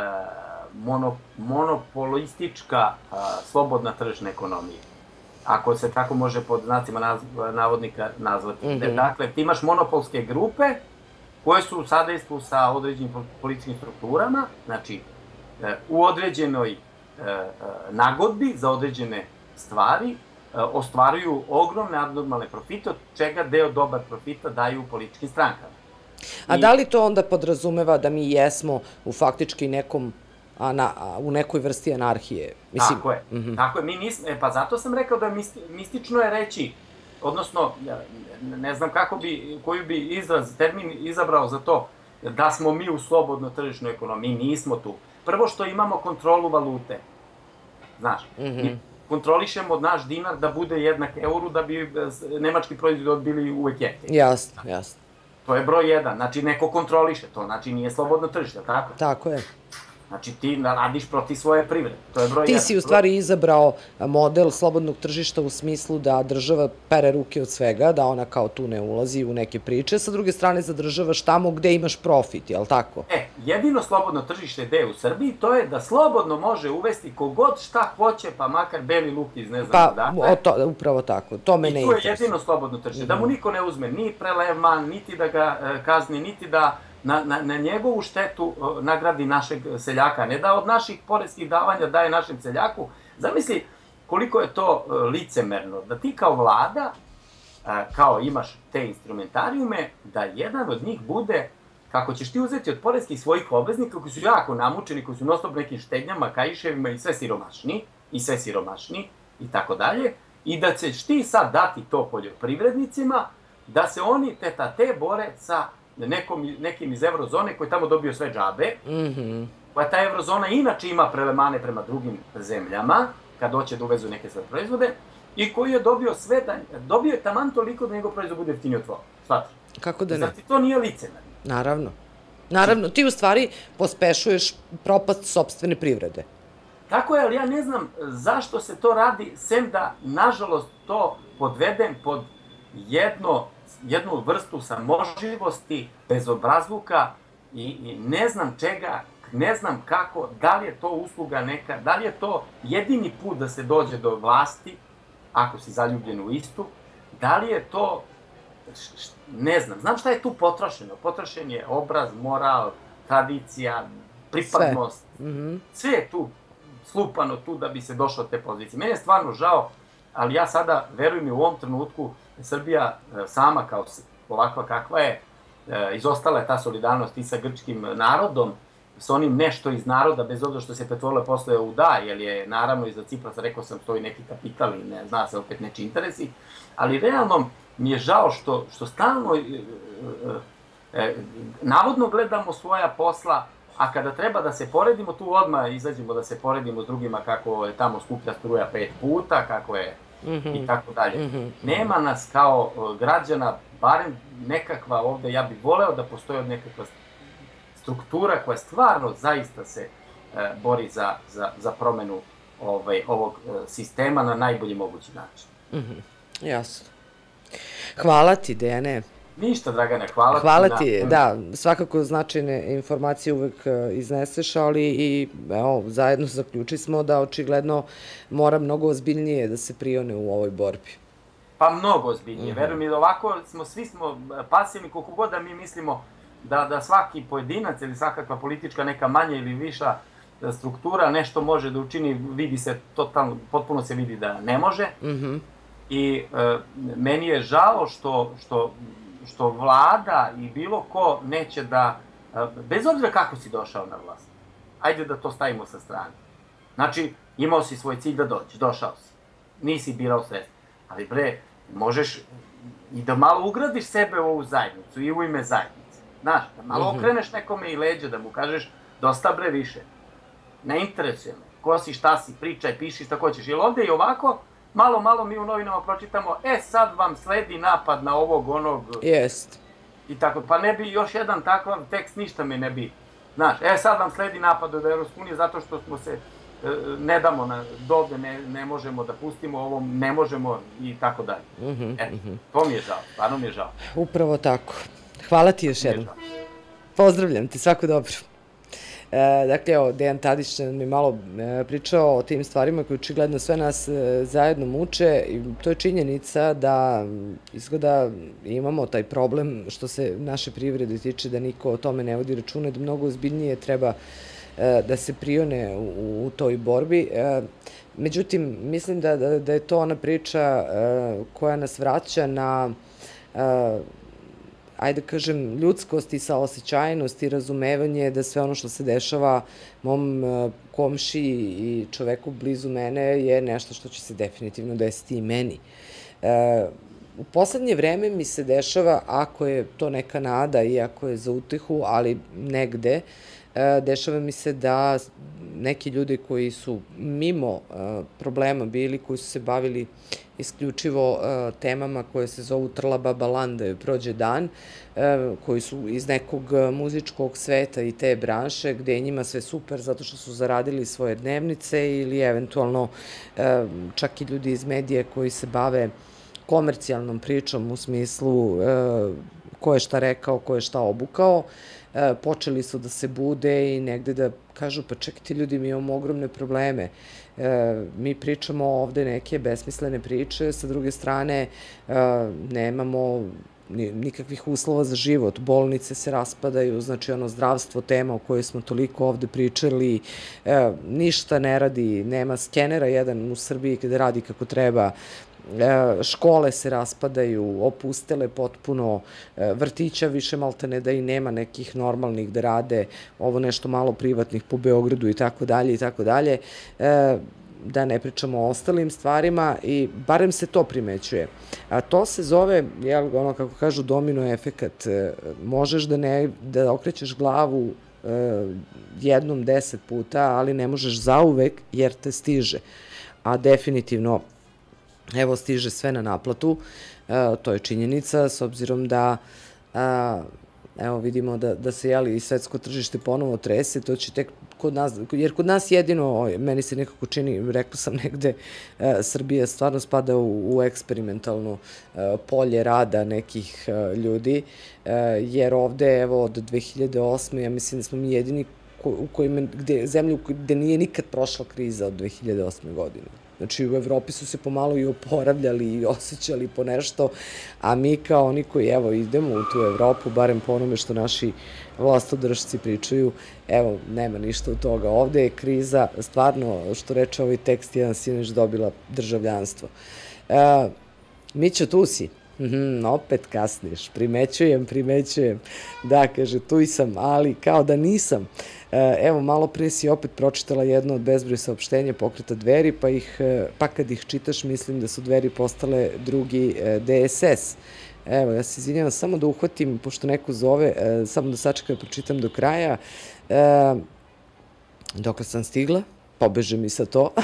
monopolistička slobodna tržišna ekonomija. Ako se tako može pod znacima navodnika nazvati. Dakle, ti imaš monopolske grupe koje su u sadejstvu sa određenim političkim strukturama, znači u određenoj nagodbi za određene stvari ostvaruju ogromne abnormalne profite, od čega deo dobar profita daju političkim strankama. A da li to onda podrazumeva da mi jesmo u faktički u nekoj vrsti anarhije? Tako je, mi nismo, pa zato sam rekao da mistično je reći, odnosno, ne znam koji bi termin izabrao za to, da smo mi u slobodno tržišnoj ekonomiji, mi nismo tu. Prvo što imamo kontrolu valute, znaš, mi kontrolišemo naš dinar da bude jednak euru, da bi nemački proizvodi bili uvek jeftini. Jasno, jasno. To je broj jedan, znači neko kontroliše to, znači nije slobodno tržište, tako? Tako je. Znači ti radiš protiv svoje privrede, to je broj jedan. Ti si u stvari izabrao model slobodnog tržišta u smislu da država pere ruke od svega, da ona kao tu ne ulazi u neke priče, sa druge strane zadržavaš tamo gde imaš profit, je li tako? Jedino slobodno tržište gde je u Srbiji, to je da slobodno može uvesti kogod šta hoće, pa makar beli luk iz ne znam odakle. Pa, upravo tako, to me ne interesuje. I to je jedino slobodno tržište, da mu niko ne uzme ni prelevman, niti da ga kazni, niti da na njegovu štetu nagradi našeg seljaka, ne da od naših poreskih davanja daje našem seljaku. Zamisli koliko je to licemerno, da ti kao vlada, kao imaš te instrumentarijume, da jedan od njih bude, kako ćeš ti uzeti od poreskih svojih obveznika koji su jako namučeni, koji su non-stop nekim štednjama, kaiševima i sve siromašniji, i tako dalje, i da ćeš ti sad dati to poljoprivrednicima, da se oni te bore sa nekim iz eurozone koji tamo dobio sve džabe, koja ta eurozona inače ima prelemane prema drugim zemljama, kad hoće da uvezu neke svoje proizvode, i koji je dobio je taman toliko da njegov proizvod bude jeftiniji od tvojeg. Shvataš? Kako da ne? Znači, to nije licemerno. Naravno. Naravno, ti u stvari pospešuješ propast sopstvene privrede. Tako je, ali ja ne znam zašto se to radi, sem da, nažalost, to podvedem pod jednu vrstu samoživosti, bezobrazluka i ne znam čega, ne znam kako, da li je to usluga neka, da li je to jedini put da se dođe do vlasti, ako si zaljubljen u istu, da li je to, ne znam, znam šta je tu potrošeno. Potrošen je obraz, moral, tradicija, pripadnost, sve je tu slupano tu da bi se došlo od te pozicije. Meni je stvarno žao, ali ja sada, verujem, u ovom trenutku Srbija sama kao ovakva kakva je, izostala je ta solidarnost i sa grčkim narodom s onim nešto iz naroda, bez obzira što se pretvorilo posle u da, jer je naravno iza Ciprasa, rekao sam, stoji neki kapital i ne zna se opet neči interesi, ali realno mi je žao što stalno navodno gledamo svoja posla, a kada treba da se poredimo, tu odmah izađemo da se poredimo s drugima kako je tamo skuplja struja 5 puta, kako je i tako dalje. Nema nas kao građana, barem nekakva ovde, ja bih voleo da postoji od nekakva struktura koja stvarno zaista se bori za promenu ovog sistema na najbolji mogući način. Jasno. Hvala ti, Dejane. Ništa, Dragane, hvala ti. Hvala ti, da, svakako značajne informacije uvek izneseš, ali i evo, zajedno zaključili smo da očigledno mora mnogo ozbiljnije da se prione u ovoj borbi. Pa mnogo ozbiljnije, verujem mi da ovako svi smo pasivni, koliko god da mi mislimo da svaki pojedinac ili svakakva politička neka manja ili viša struktura nešto može da učini, vidi se totalno, potpuno se vidi da ne može. I meni je žao što vlada i bilo ko neće da, bez obzira kako si došao na vlast, ajde da to stavimo sa strane. Znači, imao si svoj cilj da dođeš, došao si, nisi birao sredstva, ali bre, možeš i da malo ugradiš sebe u ovu zajednicu i u ime zajednice. Znaš, da malo okreneš nekome i leđa, da mu kažeš dosta bre više, ne interesuje me, ko si, šta si, pričaj, piši šta hoćeš, jer ovde i ovako, malo mi u novinama pročitamo, sad vam sledi napad na ovog, onog... Jest. I tako, pa ne bi još jedan takav tekst, ništa me ne bi. Znaš, sad vam sledi napad od Evropske unije zato što smo se, ne damo, dovde ne možemo da pustimo, ovom ne možemo i tako dalje. To mi je žao, stvarno mi je žao. Upravo tako. Hvala ti još jednom. Pozdravljam ti, svako dobro. Dakle, evo, Dejan Tadić nam je malo pričao o tim stvarima koje očigledno sve nas zajedno muče i to je činjenica da izgleda imamo taj problem što se naše privrede tiče da niko o tome ne vodi računa, da mnogo ozbiljnije treba da se prione u toj borbi. Međutim, mislim da je to ona priča koja nas vraća na ajde kažem, ljudskost i saosećajnost i razumevanje da sve ono što se dešava mom komšiji i čoveku blizu mene je nešto što će se definitivno desiti i meni. U poslednje vreme mi se dešava, ako je to neka nada i ako je za utehu, ali negde, dešava mi se da neki ljudi koji su mimo problema bili, koji su se bavili isključivo temama koje se zovu Trla baba lan da joj prođe dan, koji su iz nekog muzičkog sveta i te branše, gde je njima sve super zato što su zaradili svoje dnevnice ili eventualno čak i ljudi iz medije koji se bave komercijalnom pričom u smislu ko je šta rekao, ko je šta obukao, počeli su da se bude i negde da kažu pa čekajte ljudi, mi imamo ogromne probleme. Mi pričamo ovde neke besmislene priče, sa druge strane nemamo nikakvih uslova za život, bolnice se raspadaju, znači ono zdravstvo, tema o kojoj smo toliko ovde pričali, ništa ne radi, nema skenera jedan u Srbiji kada radi kako treba, škole se raspadaju, opustele potpuno, vrtića više maltene da i nema nekih normalnih da rade, ovo nešto malo privatnih po Beogradu i tako dalje i tako dalje, da ne pričamo o ostalim stvarima i barem se to primećuje. A to se zove, ono kako kažu, domino efekat. Možeš da okrećeš glavu jednom 10 puta, ali ne možeš zauvek jer te stiže. A definitivno evo, stiže sve na naplatu, to je činjenica, s obzirom da, evo, vidimo da se, i svetsko tržište ponovo trese, to će tek kod nas, jer kod nas jedino, meni se nekako čini, rekla sam negde, Srbija stvarno spada u eksperimentalno polje rada nekih ljudi, jer ovde, evo, od 2008. ja mislim da smo mi jedini zemlju gde nije nikad prošla kriza od 2008. godine. Znači, u Evropi su se pomalo i oporavljali i osjećali po nešto, a mi kao oni koji, evo, idemo u tu Evropu, barem po onome što naši vlastodržci pričaju, evo, nema ništa od toga. Ovde je kriza, stvarno, što reče ovaj tekst, jedan sinoć dobila državljanstvo. Mićo, tu si. Opet kasniš, primećujem. Da, kaže, tu i sam, ali kao da nisam. Evo, malo pre si opet pročitala jedno od bezbroj saopštenja pokreta Dveri, pa kad ih čitaš, mislim da su Dveri postale drugi DSS. Evo, ja se izvinjavam, samo da uhvatim, pošto neko zove, samo da sačekam da pročitam do kraja. Dokle sam stigla? Pobeže mi sa to.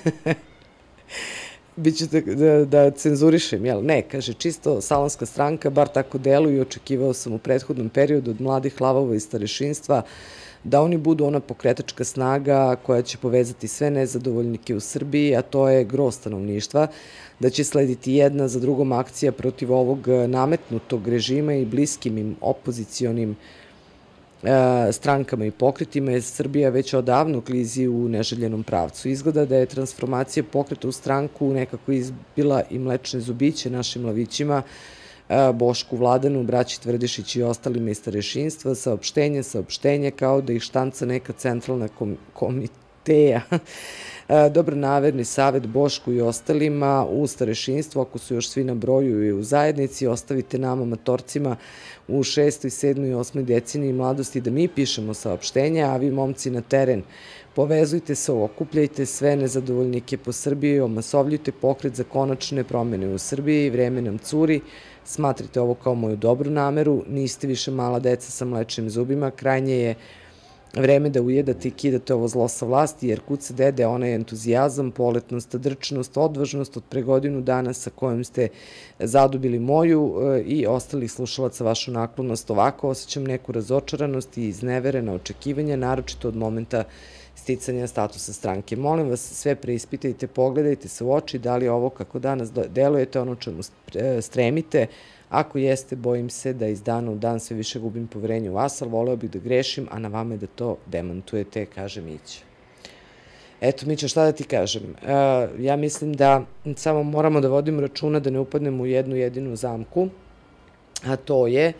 Biće da cenzurišem, jel? Ne, kaže, čisto salonska stranka, bar tako deluju i očekivao sam u prethodnom periodu od mladih lavova i starešinstva da oni budu ona pokretačka snaga koja će povezati sve nezadovoljnike u Srbiji, a to je gro stanovništva, da će slediti jedna za drugom akcija protiv ovog nametnutog režima i bliskim im opozicionim strankama i pokretima, jer Srbija već odavno klizi u neželjenom pravcu. Izgleda da je transformacija pokreta u stranku nekako izbila i mlečne zubiće našim lavićima, Bošku Vladanu, braći Tvrdišić i ostalima iz starešinstva, saopštenje, kao da ih štanca neka centralna komiteja. Dobronamerni savet Bošku i ostalima u starešinstvu, ako su još svi na broju i u zajednici, ostavite nama matorcima u 6., 7. i 8. deceniji mladosti da mi pišemo saopštenja, a vi momci na teren povezujte se, okupljajte sve nezadovoljnike po Srbiji, omasovljujte pokret za konačne promene u Srbiji, vreme nam curi, smatrite ovo kao moju dobru nameru, niste više mala deca sa mlečnim zubima, krajnje je vreme da ujedate i kidate ovo zlo sa vlasti, jer kud se dede onaj entuzijazam, poletnost, drčnost, odvažnost od pre godinu dana sa kojom ste zadubili moju i ostalih slušalaca vašu naklonost. Ovako osjećam neku razočaranost i izneverena očekivanja, naročito od momenta sticanja statusa stranke. Molim vas, sve preispitajte, pogledajte se u oči, da li ovo kako danas delujete, ono čemu stremite. Ako jeste, bojim se da iz dana u dan sve više gubim poverenje u vas, ali voleo bih da grešim, a na vama je da to demantujete, kaže Mića. Eto, Mića, šta da ti kažem? Ja mislim da samo moramo da vodimo računa da ne upadnemo u jednu jedinu zamku, a to je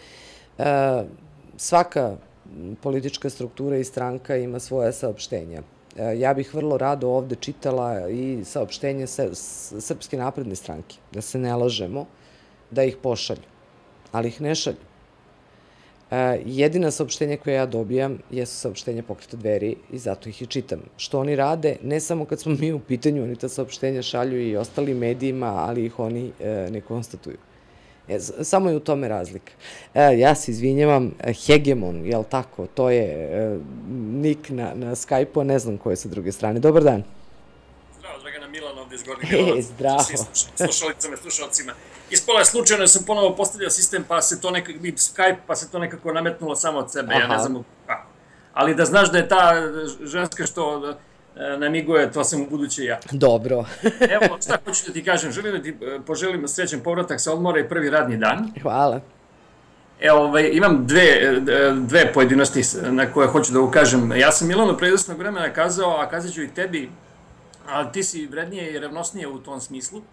svaka politička struktura i stranka ima svoje saopštenja. Ja bih vrlo rado ovde čitala i saopštenje Srpske napredne stranke, da se ne lažemo, da ih pošalju, ali ih ne šalju. Jedina saopštenja koje ja dobijam jesu saopštenja pokreta Dveri i zato ih i čitam. Što oni rade, ne samo kad smo mi u pitanju, oni ta saopštenja šalju i ostalim medijima, ali ih oni ne konstatuju. Samo je u tome razlika. Ja se izvinjavam, Hegemon, jel tako, to je nik na Skype-u, a ne znam ko je sa druge strane. Dobar dan. Zdravo, Dragana Milan ovde iz Gornjeg Milana. Zdravo. Slušalicama, slušalcima. Ispala je slučajno, sam ponovo postavljao sistem, pa se to nekako, Skype, pa se to nekako nametnulo samo od sebe, ja ne znam kako. Ali da znaš da je ta ženska što namiguje, to sam u buduće ja. Dobro. Evo, šta hoću da ti kažem, želim da ti poželim srećan povratak sa odmora i prvi radni dan. Hvala. Evo, imam dve pojedinosti na koje hoću da ukažem. Ja sam Milanu pre izvesnog vremena kazao, a kazat ću i tebi, ali ti si vrednije i revnosnije u tom smislu,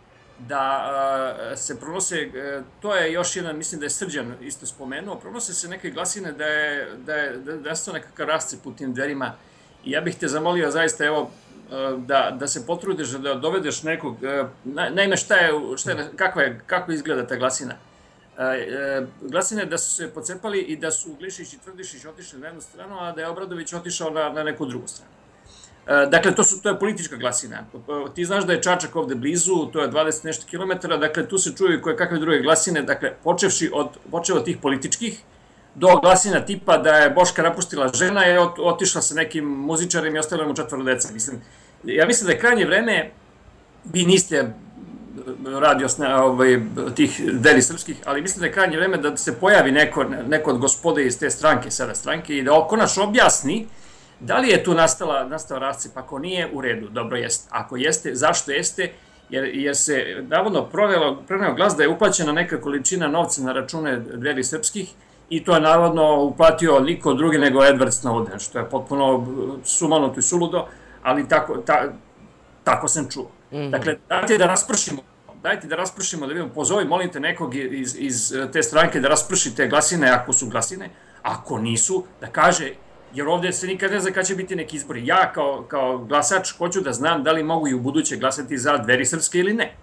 da se pronose, to je još jedan, mislim da je Srđan isto spomenuo, pronose se neke glasine da je nastao nekakav rascep u tim Dverima i ja bih te zamolio zaista, evo, da se potrudiš da dovedeš nekog, naime kako izgleda ta glasina. Glasine da su se pocepali i da su Glišić i Tvrdišić otišli na jednu stranu, a da je Obradović otišao na neku drugu stranu. Dakle, to je politička glasina. Ti znaš da je Čačak ovde blizu, to je 20 nešto kilometara, dakle, tu se čuju koje kakve druge glasine, dakle, počeo od tih političkih, do glasina tipa da je Boška napustila žena i otišla sa nekim muzičarem i ostavila mu 4 deca. Ja mislim da je krajnje vreme, vi niste radio tih Dveri srpskih, ali mislim da je krajnje vreme da se pojavi neko od gospode iz te stranke, sada stranke, i da konačno objasni da li je tu nastao rascep. Ako nije, u redu, dobro jeste. Ako jeste, zašto jeste? Jer se navodno preneo glas da je uplaćena neka količina novca na račune Dveri srpskih i to je navodno uplatio niko drugi nego Edward Snowden, što je potpuno sumanuto i suludo, ali tako sam čuo. Dakle, dajte da raspršimo, da vidimo, pozovi, molim te nekog iz te stranke da rasprši te glasine, ako su glasine, ako nisu, da kaže, jer ovde se nikad ne zna kada će biti neki izbori. Ja kao glasač hoću da znam da li mogu i u buduće glasati za Dveri srpske ili ne.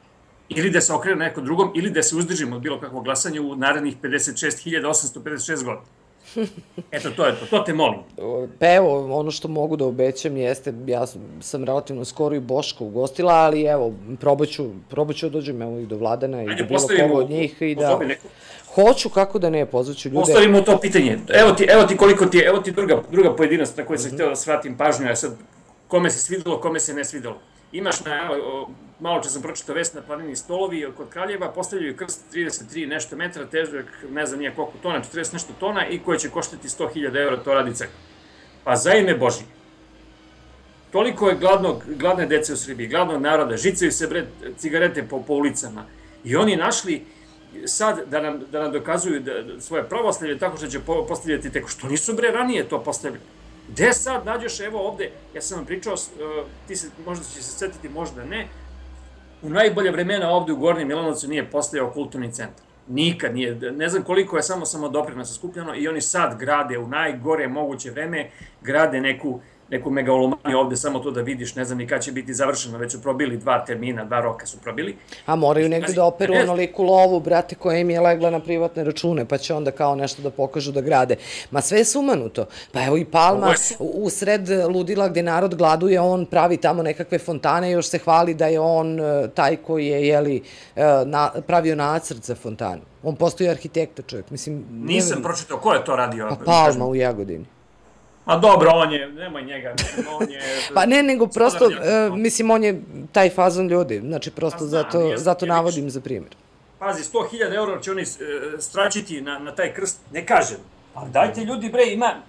ili da se okrene neko drugom, ili da se uzdržimo od bilo kakvog glasanja u narednih 56.856 godina. Eto, to je to. To te molim. Pa evo, ono što mogu da obećam jeste, ja sam relativno skoro i Boška ugostila, ali evo, probat ću da dođem evo i do Vladana i do bilo koga od njih i da... Hoću, kako da ne, pozvaću ljude... Postavimo to pitanje. Evo ti druga pojedinost na koju sam htio da svratim pažnju, a sad kome se svidelo, kome se ne svidelo. Imaš malo čas sam pročitao vest na planini Stolovi kod Kraljeva, postavljaju krst 33 nešto metra, težak, ne znam nije koliko tona, 40 nešto tona i koje će koštati 100.000 eura, to radi crkva. Pa za ime Božije. Toliko je gladne dece u Srbiji, gladnog naroda, žicaju se cigarete po ulicama i oni našli sad da nam dokazuju svoje pravoslavlje tako što će postavljati teko. Što nisu ranije to postavili? Gde sad nađeš, evo ovde, ja sam vam pričao, ti se možda će se setiti, možda ne, u najbolje vremena ovde u Gornjem Milanovcu nije postojao kulturni centar. Nikad nije, ne znam koliko je samo doprinosa skupljeno i oni sad grade u najgore moguće vreme, grade neku megalomaniju ovde, samo to da vidiš, ne znam ni kada će biti završeno, već su probili 2 termina, 2 roka su probili. A moraju negde da operu onoliku lovu, brate, koja im je legla na privatne račune, pa će onda kao nešto da pokažu da grade. Ma sve je sumanuto. Pa evo i Palma, u sred ludila gde narod gladuje, on pravi tamo nekakve fontane i još se hvali da je on taj koji je, pravio nacrt za fontanu. On postoji arhitekta, čovjek. Nisam pročitao, ko je to radio? Pa Palma u Jagodini. A dobro, nemoj njega, on je... Pa ne, nego prosto, on je taj fazon ljudi, znači prosto zato navodim za primjer. Pazi, 100.000 eura će oni stračiti na taj krst, ne kažem, ali dajte ljudi, bre,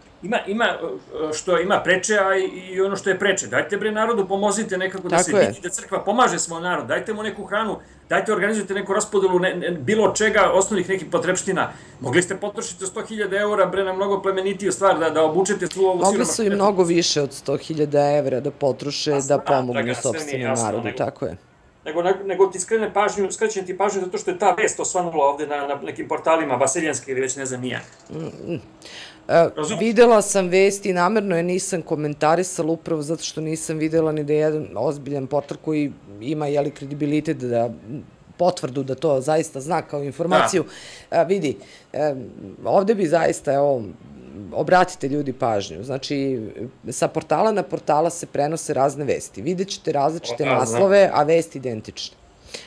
ima preče, a i ono što je preče. Dajte, bre, narodu pomozite nekako da se vidi da crkva pomaže svoj narod, dajte mu neku hranu, dajte organizujte neku raspodelu bilo čega, osnovnih nekih potrebština. Mogli ste potrošiti 100.000 eura, bre, na mnogo plemenitiju stvar, da obučete svu ovu siromašnu. Mogli su i mnogo više od 100.000 evra da potroše, da pomognu sopstvenom narodu, tako je. Nego ti skrećem ti pažnju zato što je ta vest osvanula ovde na nekim portalima, Vaseljanske ili već ne znam nija. Videla sam vesti, namerno je nisam komentarisala upravo zato što nisam videla ni da je jedan ozbiljan portal koji ima kredibilitet da potvrdu da to zaista zna kao informaciju. Vidi, ovde bi zaista, evo, obratite ljudi pažnju. Znači, sa portala na portala se prenose razne vesti. Vidjet ćete različite naslove, a vesti identične.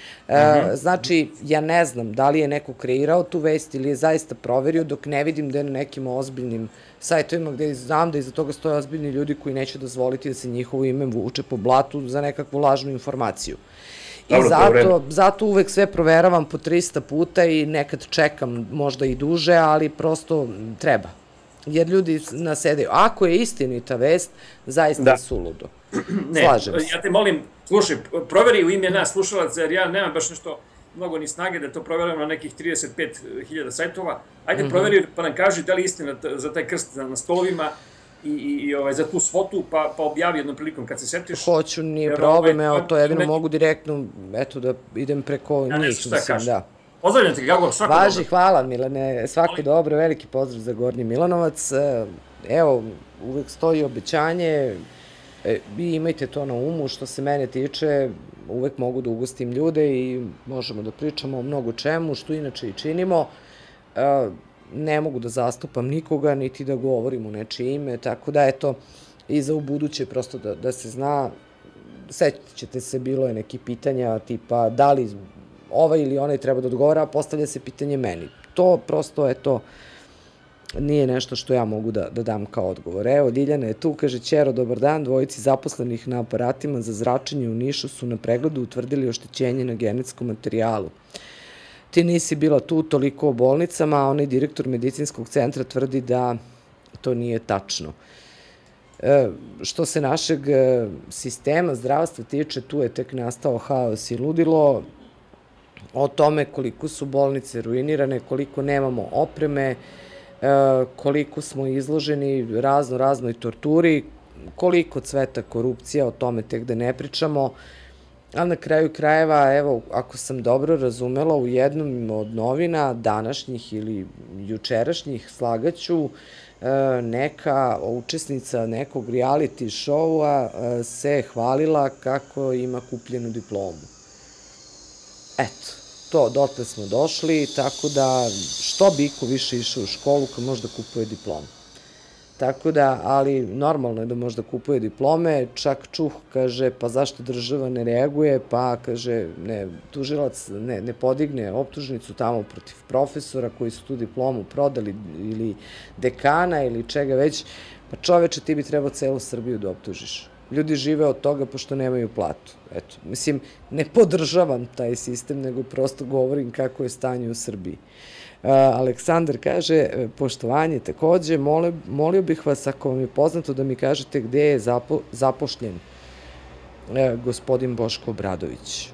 Znači, ja ne znam da li je neko kreirao tu vest ili je zaista proverio, dok ne vidim da je na nekim ozbiljnim sajtovima gde znam da iza toga stoje ozbiljni ljudi koji neće dozvoliti da se njihovo ime vuče po blatu za nekakvu lažnu informaciju. I zato uvek sve proveravam po 300 puta i nekad čekam možda i duže, ali prosto treba. Jer ljudi nasedaju. Ako je istinita vest, zaista je suludo. Slažem se. Ja te molim, slušaj, proveri u ime nas slušalaca, jer ja nemam baš nešto mnogo ni snage da to proveram na nekih 35.000 sajtova. Ajde proveri pa nam kaži da li je istina za taj krst na stolovima i za tu svotu, pa objavi jednom prilikom kad se setiš. Hoću, nije problem, evo to jedino mogu direktno, eto da idem preko njih, mislim, da. Pozdravljam te, Gagor, svako dobro. Važi, hvala Milane, svako dobro, veliki pozdrav za Gornji Milanovac. Evo, uvek stoji obećanje, vi imajte to na umu, što se mene tiče, uvek mogu da ugostim ljude i možemo da pričamo o mnogo čemu, što inače i činimo. Ne mogu da zastupam nikoga, niti da govorim u nečije ime, tako da eto, i za ubuduće prosto da se zna, sećate ćete se, bilo je neki pitanja tipa da li ovaj ili onaj treba da odgovara, a postavlja se pitanje meni. To prosto, eto, nije nešto što ja mogu da dam kao odgovor. Evo, Ljiljana je tu, kaže, Ćero, dobar dan, dvojici zaposlenih na aparatima za zračenje u Nišu su na pregledu utvrdili oštećenje na genetskom materijalu. Ti nisi bila tu, toliko o bolnicama, a onaj direktor medicinskog centra tvrdi da to nije tačno. Što se našeg sistema zdravstva tiče, tu je tek nastao haos i ludilo o tome koliko su bolnice ruinirane, koliko nemamo opreme, koliko smo izloženi raznoj torturi, koliko cveta korupcija, o tome tek da ne pričamo. A na kraju krajeva, evo, ako sam dobro razumela, u jednom od novina današnjih ili jučerašnjih, slagaću, neka učesnica nekog reality showa se hvalila kako ima kupljenu diplomu. Eto, to, dotle smo došli, tako da što bi iko više išao u školu kad možda kupuje diplomu. Tako da, ali normalno je da možda kupuje diplome, čak čuh, kaže, pa zašto država ne reaguje, pa, kaže, tužilac ne podigne optužnicu tamo protiv profesora koji su tu diplomu prodali ili dekana ili čega već, pa čoveče, ti bi trebao celu Srbiju da optužiš. Ljudi žive od toga pošto nemaju platu. Eto, mislim, ne podržavam taj sistem, nego prosto govorim kako je stanje u Srbiji. Aleksandar kaže, poštovanje takođe, molio bih vas, ako vam je poznato, da mi kažete gde je zapošljen gospodin Boško Obradović.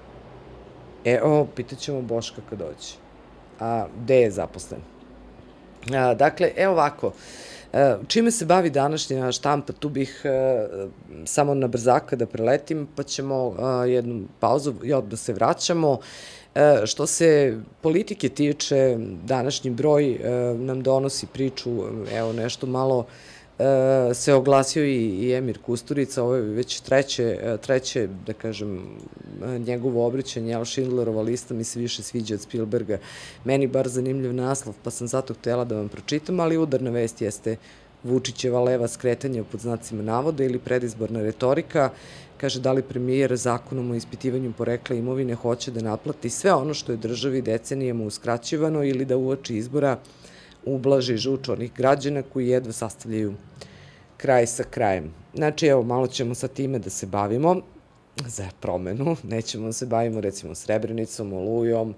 Evo, pitaćemo Boška kad dođe. A gde je zaposlen? Dakle, evo ovako, čime se bavi današnja štampa, tu bih samo na brzaka da preletim, pa ćemo jednu pauzu i odmah se vraćamo. Što se politike tiče, današnji broj nam donosi priču, evo nešto malo se oglasio i Emir Kusturica, ovo je već treće, da kažem, njegovo obraćanje, ali Schindlerova lista mi se više sviđa od Spielberga. Meni bar zanimljiv naslov, pa sam zato htjela da vam pročitam, ali udarna vest jeste Vučićeva leva skretanja pod znacima navoda ili predizborna retorika. Kaže, da li premijer zakonom o ispitivanju porekla imovine hoće da naplati sve ono što je državi decenijama uskraćivano ili da uoči izbora ublaži žuč onih građana koji jedva sastavljaju kraj sa krajem. Znači, evo, malo ćemo sa time da se bavimo za promenu. Nećemo da se bavimo, recimo, Srebrenicom, Olujom,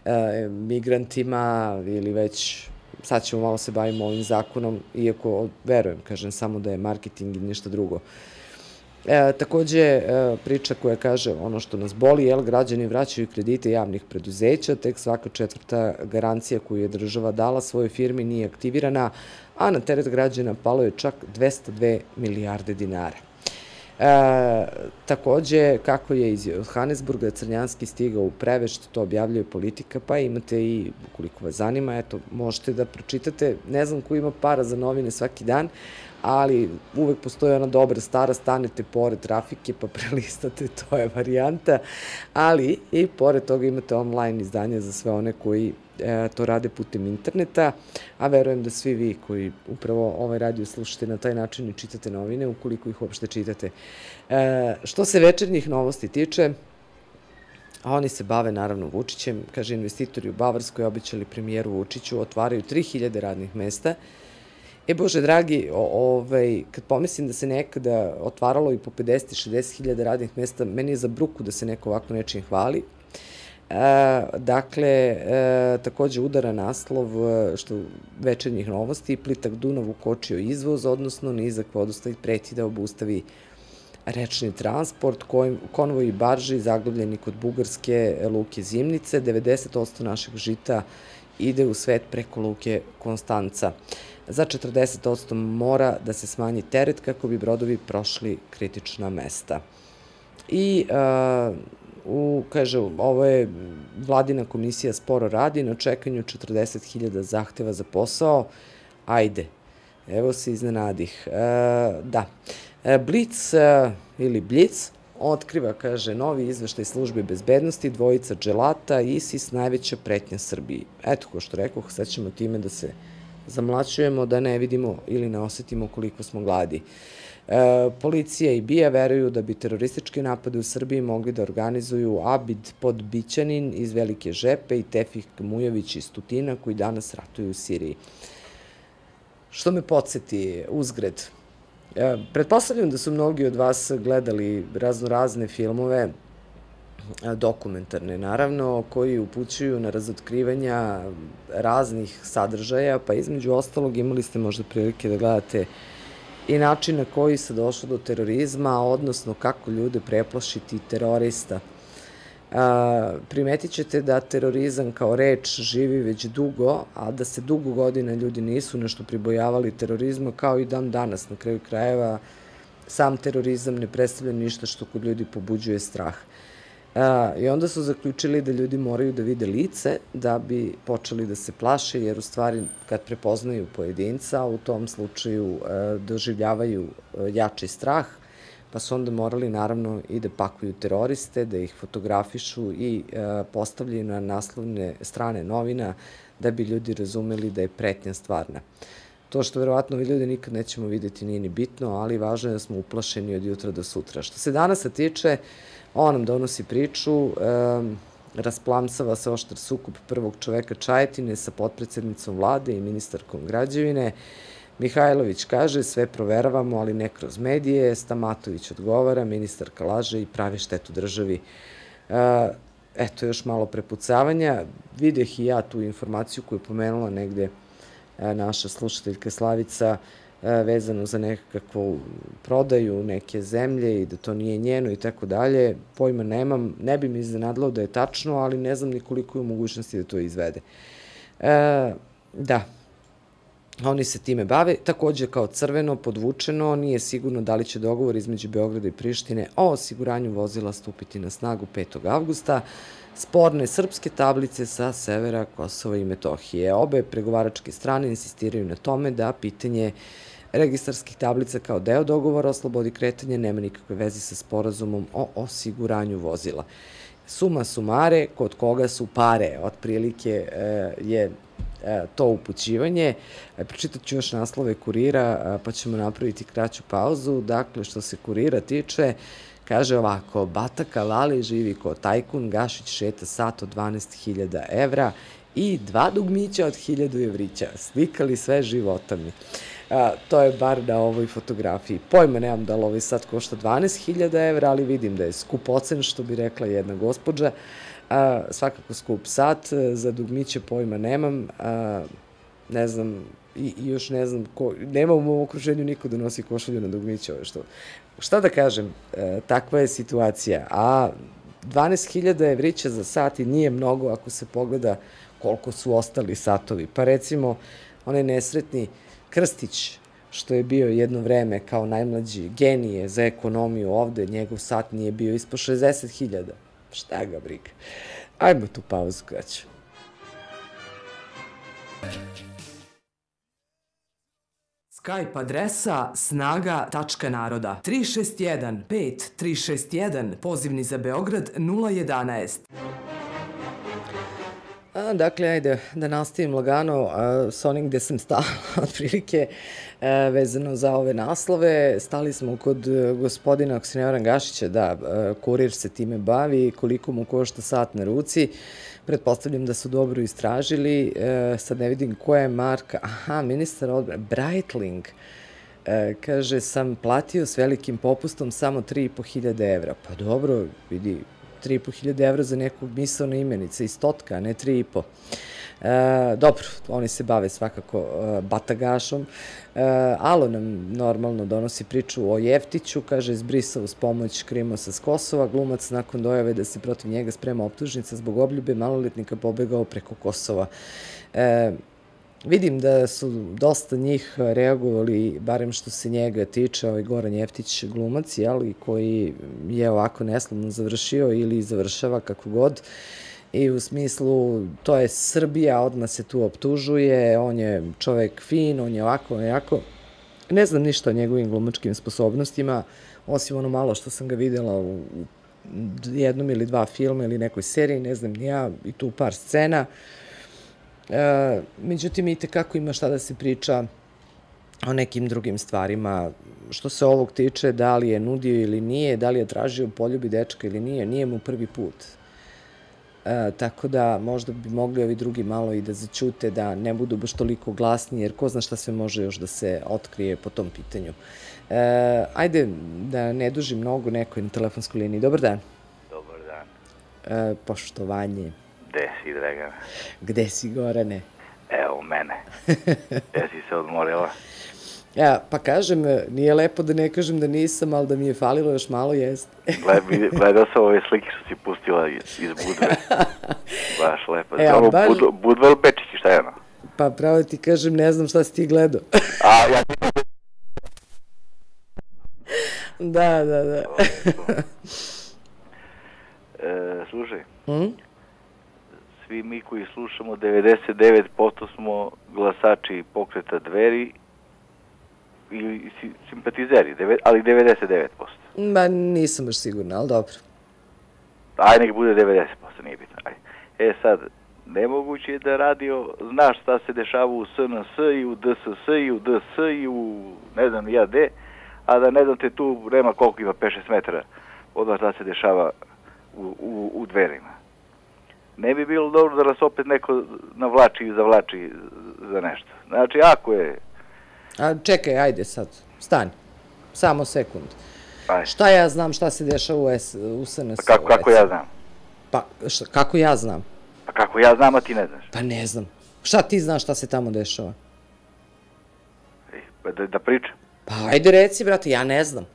migrantima ili već... Sad ćemo malo se bavimo ovim zakonom, iako verujem, kažem, samo da je marketing i ništa drugo. Takođe, priča koja kaže ono što nas boli, građani vraćaju kredite javnih preduzeća, tek svaka četvrta garancija koju je država dala svojoj firmi nije aktivirana, a na teret građana palo je čak 202 milijarde dinara. Takođe, kako je iz Johannesburga Crnjanski stigao u Prevešt, to objavljuje Politika, pa imate i, ukoliko vas zanima, eto, možete da pročitate, ne znam ko ima para za novine svaki dan, ali uvek postoji ona dobra stara, stanete pored trafike pa prelistate, to je varijanta, ali i pored toga imate online izdanje za sve one koji to rade putem interneta, a verujem da svi vi koji upravo ovaj radio slušate na taj način i čitate novine, ukoliko ih uopšte čitate. Što se večernjih novosti tiče, a oni se bave naravno Vučićem, kaže, investitori u Bavarskoj obećali premijeru Vučiću, otvaraju 3000 radnih mesta. Bože dragi, kad pomislim da se nekada otvaralo i po 50 i 60 hiljada radnih mesta, meni je za bruku da se neko ovako nečim hvali. Dakle, takođe udara naslov što večernjih novosti, plitak Dunav ukočio izvoz, odnosno nizak vodostaj preti da obustavi rečni transport, konvoji barži zaglavljeni kod bugarske luke Zimnice, 90% našeg žita ide u svet preko luke Konstanca. Za 40% mora da se smanji teret kako bi brodovi prošli kritična mesta. I, kaže, ovo je vladina komisija sporo radi, na čekanju 40.000 zahteva za posao. Ajde, evo se iznenadih. Da, Blic ili Blic otkriva, kaže, novi izveštaj službe bezbednosti, dvojica dželata, ISIS, najveća pretnja Srbiji. Eto, ko što rekoh, sad ćemo time da se zamlačujemo, da ne vidimo ili ne osetimo koliko smo gladi. Policija i BIA veruju da bi terorističke napade u Srbiji mogli da organizuju Abid Podbićanin iz Velike Žepe i Tefik Mujović iz Tutina, koji danas ratuju u Siriji. Što me podsjeti uzgred? Pretpostavljam da su mnogi od vas gledali raznorazne filmove, dokumentarne naravno, koji upućuju na razotkrivanja raznih sadržaja, pa između ostalog imali ste možda prilike da gledate i način na koji se došlo do terorizma, odnosno kako ljude preplašiti terorista. Primetit ćete da terorizam kao reč živi već dugo, a da se dugo godina ljudi nisu nešto pribojavali terorizma, kao i dan danas. Na kraju krajeva sam terorizam ne predstavlja ništa što kod ljudi pobuđuje strah. I onda su zaključili da ljudi moraju da vide lice da bi počeli da se plaše, jer u stvari kad prepoznaju pojedinca, u tom slučaju doživljavaju jači strah, pa su onda morali naravno i da pakuju teroriste, da ih fotografišu i postavljaju na naslovne strane novina da bi ljudi razumeli da je pretnja stvarna. To što verovatno vi ljudi nikad nećemo videti nije ni bitno, ali važno je da smo uplašeni od jutra do sutra. Što se danas tiče, on nam donosi priču, rasplamsava se oštar sukob prvog čoveka Čajetine sa potpredsednicom vlade i ministarkom građevine. Mihajlović kaže, sve proveravamo, ali ne kroz medije. Stamatović odgovara, ministarka laže i pravi štetu državi. Eto, još malo prepucavanja. Videh i ja tu informaciju koju je pomenula negde naša slušateljka Slavica vezano za nekakvu prodaju neke zemlje i da to nije njeno i tako dalje. Pojma nemam, ne bi mi iznenadilo da je tačno, ali ne znam ni koliko je u mogućnosti da to izvede. Da, oni se time bave. Takođe, kao crveno, podvučeno, nije sigurno da li će dogovor između Beograda i Prištine o osiguranju vozila stupiti na snagu 5. avgusta. Sporne srpske tablice sa severa Kosova i Metohije. Obe pregovaračke strane insistiraju na tome da pitanje registarskih tablica kao deo dogovora o slobodi kretanja nema nikakve veze sa sporazumom o osiguranju vozila. Suma sumare, kod koga su pare, otprilike je to upućivanje. Pročitat ću još naslove Kurira, pa ćemo napraviti kraću pauzu. Dakle, što se Kurira tiče, kaže ovako, Bata Kalali živi kao tajkun, Gašić šeta sat od 12.000 evra i 2 dugmića od 1000 evrića. Slikali sve životami. To je bar na ovoj fotografiji. Pojma nemam da li ovaj sat košta 12.000 evra, ali vidim da je skupocen, što bi rekla jedna gospođa. Svakako skup sat, za dugmiće pojma nemam. Ne znam, i još ne znam, nema u mom okruženju niko da nosi košulju na dugmiće. Šta da kažem, takva je situacija. A 12.000 evrića za sat i nije mnogo ako se pogleda koliko su ostali satovi. Pa recimo, onaj nesretni Krstić, što je bio jedno vreme kao najmlađi genije za ekonomiju ovde, njegov sat nije bio ispod 60.000. Šta ga briga. Ajmo tu pauzu kraću. Skype adresa snaga.naroda 361 5 361, pozivni za Beograd 011. Dakle, ajde da nastavim lagano s onim gde sam stala, otprilike, vezano za ove naslove. Stali smo kod gospodina, ako se ne varam, Gašića, da, Kurir se time bavi, koliko mu košta sat na ruci. Pretpostavljam da su dobro istražili, sad ne vidim koja je marka, aha, ministar odbrane, Breitling, kaže, sam platio s velikim popustom samo 3.500 evra. Pa dobro, vidi, 3.500 evra za nekog misaona imenica i stotka, a ne 3.500. Dobro, oni se bave svakako batagašom. Alo nam normalno donosi priču o Jeftiću, kaže, zbrisao uz pomoć Krimosa s Kosova, glumac nakon dojave da se protiv njega sprema optužnica zbog obljube maloletnika pobegao preko Kosova. Vidim da su dosta njih reagovali, barem što se njega tiče, ovaj Goran Jeftić glumac, koji je ovako neslavno završio ili završava kako god. I u smislu, to je Srbija, odmah se tu optužuje, on je čovek fin, on je ovako, onako. Ne znam ništa o njegovim glumačkim sposobnostima, osim ono malo što sam ga videla u jednom ili dva filma ili nekoj seriji, ne znam ni ja, i tu par scena. Međutim, i tekako ima šta da se priča o nekim drugim stvarima. Što se ovog tiče, da li je nudio ili nije, da li je tražio poljubi dečka ili nije, nije mu prvi put. Tako da možda bi mogli ovi drugi malo i da zaćute, da ne budu baš toliko glasni, jer ko zna šta sve može još da se otkrije po tom pitanju. Ajde da ne dužim mnogo, neko je na telefonskoj liniji. Dobar dan. Dobar dan. Poštovanje. Gde si, Dragan? Gde si, Gorane? Evo mene. Gde si se odmorila? Pa kažem, nije lepo da ne kažem da nisam, ali da mi je falilo još malo, jest. Gledao sam ove slike što si pustila iz Budve. Baš lepo. Budva Bečić, šta je ono? Pa pravo ti kažem, ne znam šta si ti gledao. Da. Slušaj. Svi mi koji slušamo, 99% smo glasači Pokreta Dveri i simpatizeri, ali 99%. Ma nisam baš sigurna, ali dobro. Aj, nek bude 90%, nije bitno. Aj. Sad, nemoguće je da radio zna šta se dešava u SNS i u DSS i u DS i u ne znam ja gde, a da ne znam te tu nema koliko ima 5-6 metara od šta se dešava u Dverima. Ne bi bilo dobro da nas opet neko navlači i zavlači za nešto. Znači, ako je... A čekaj, ajde sad, stani. Samo sekund. Ajde. Šta ja znam šta se dešava u SNS? Kako ja znam? Pa, kako ja znam? Pa kako ja znam, a ti ne znaš? Pa ne znam. Šta ti znaš šta se tamo dešava? Da pričam? Pa ajde reci, brate, ja ne znam.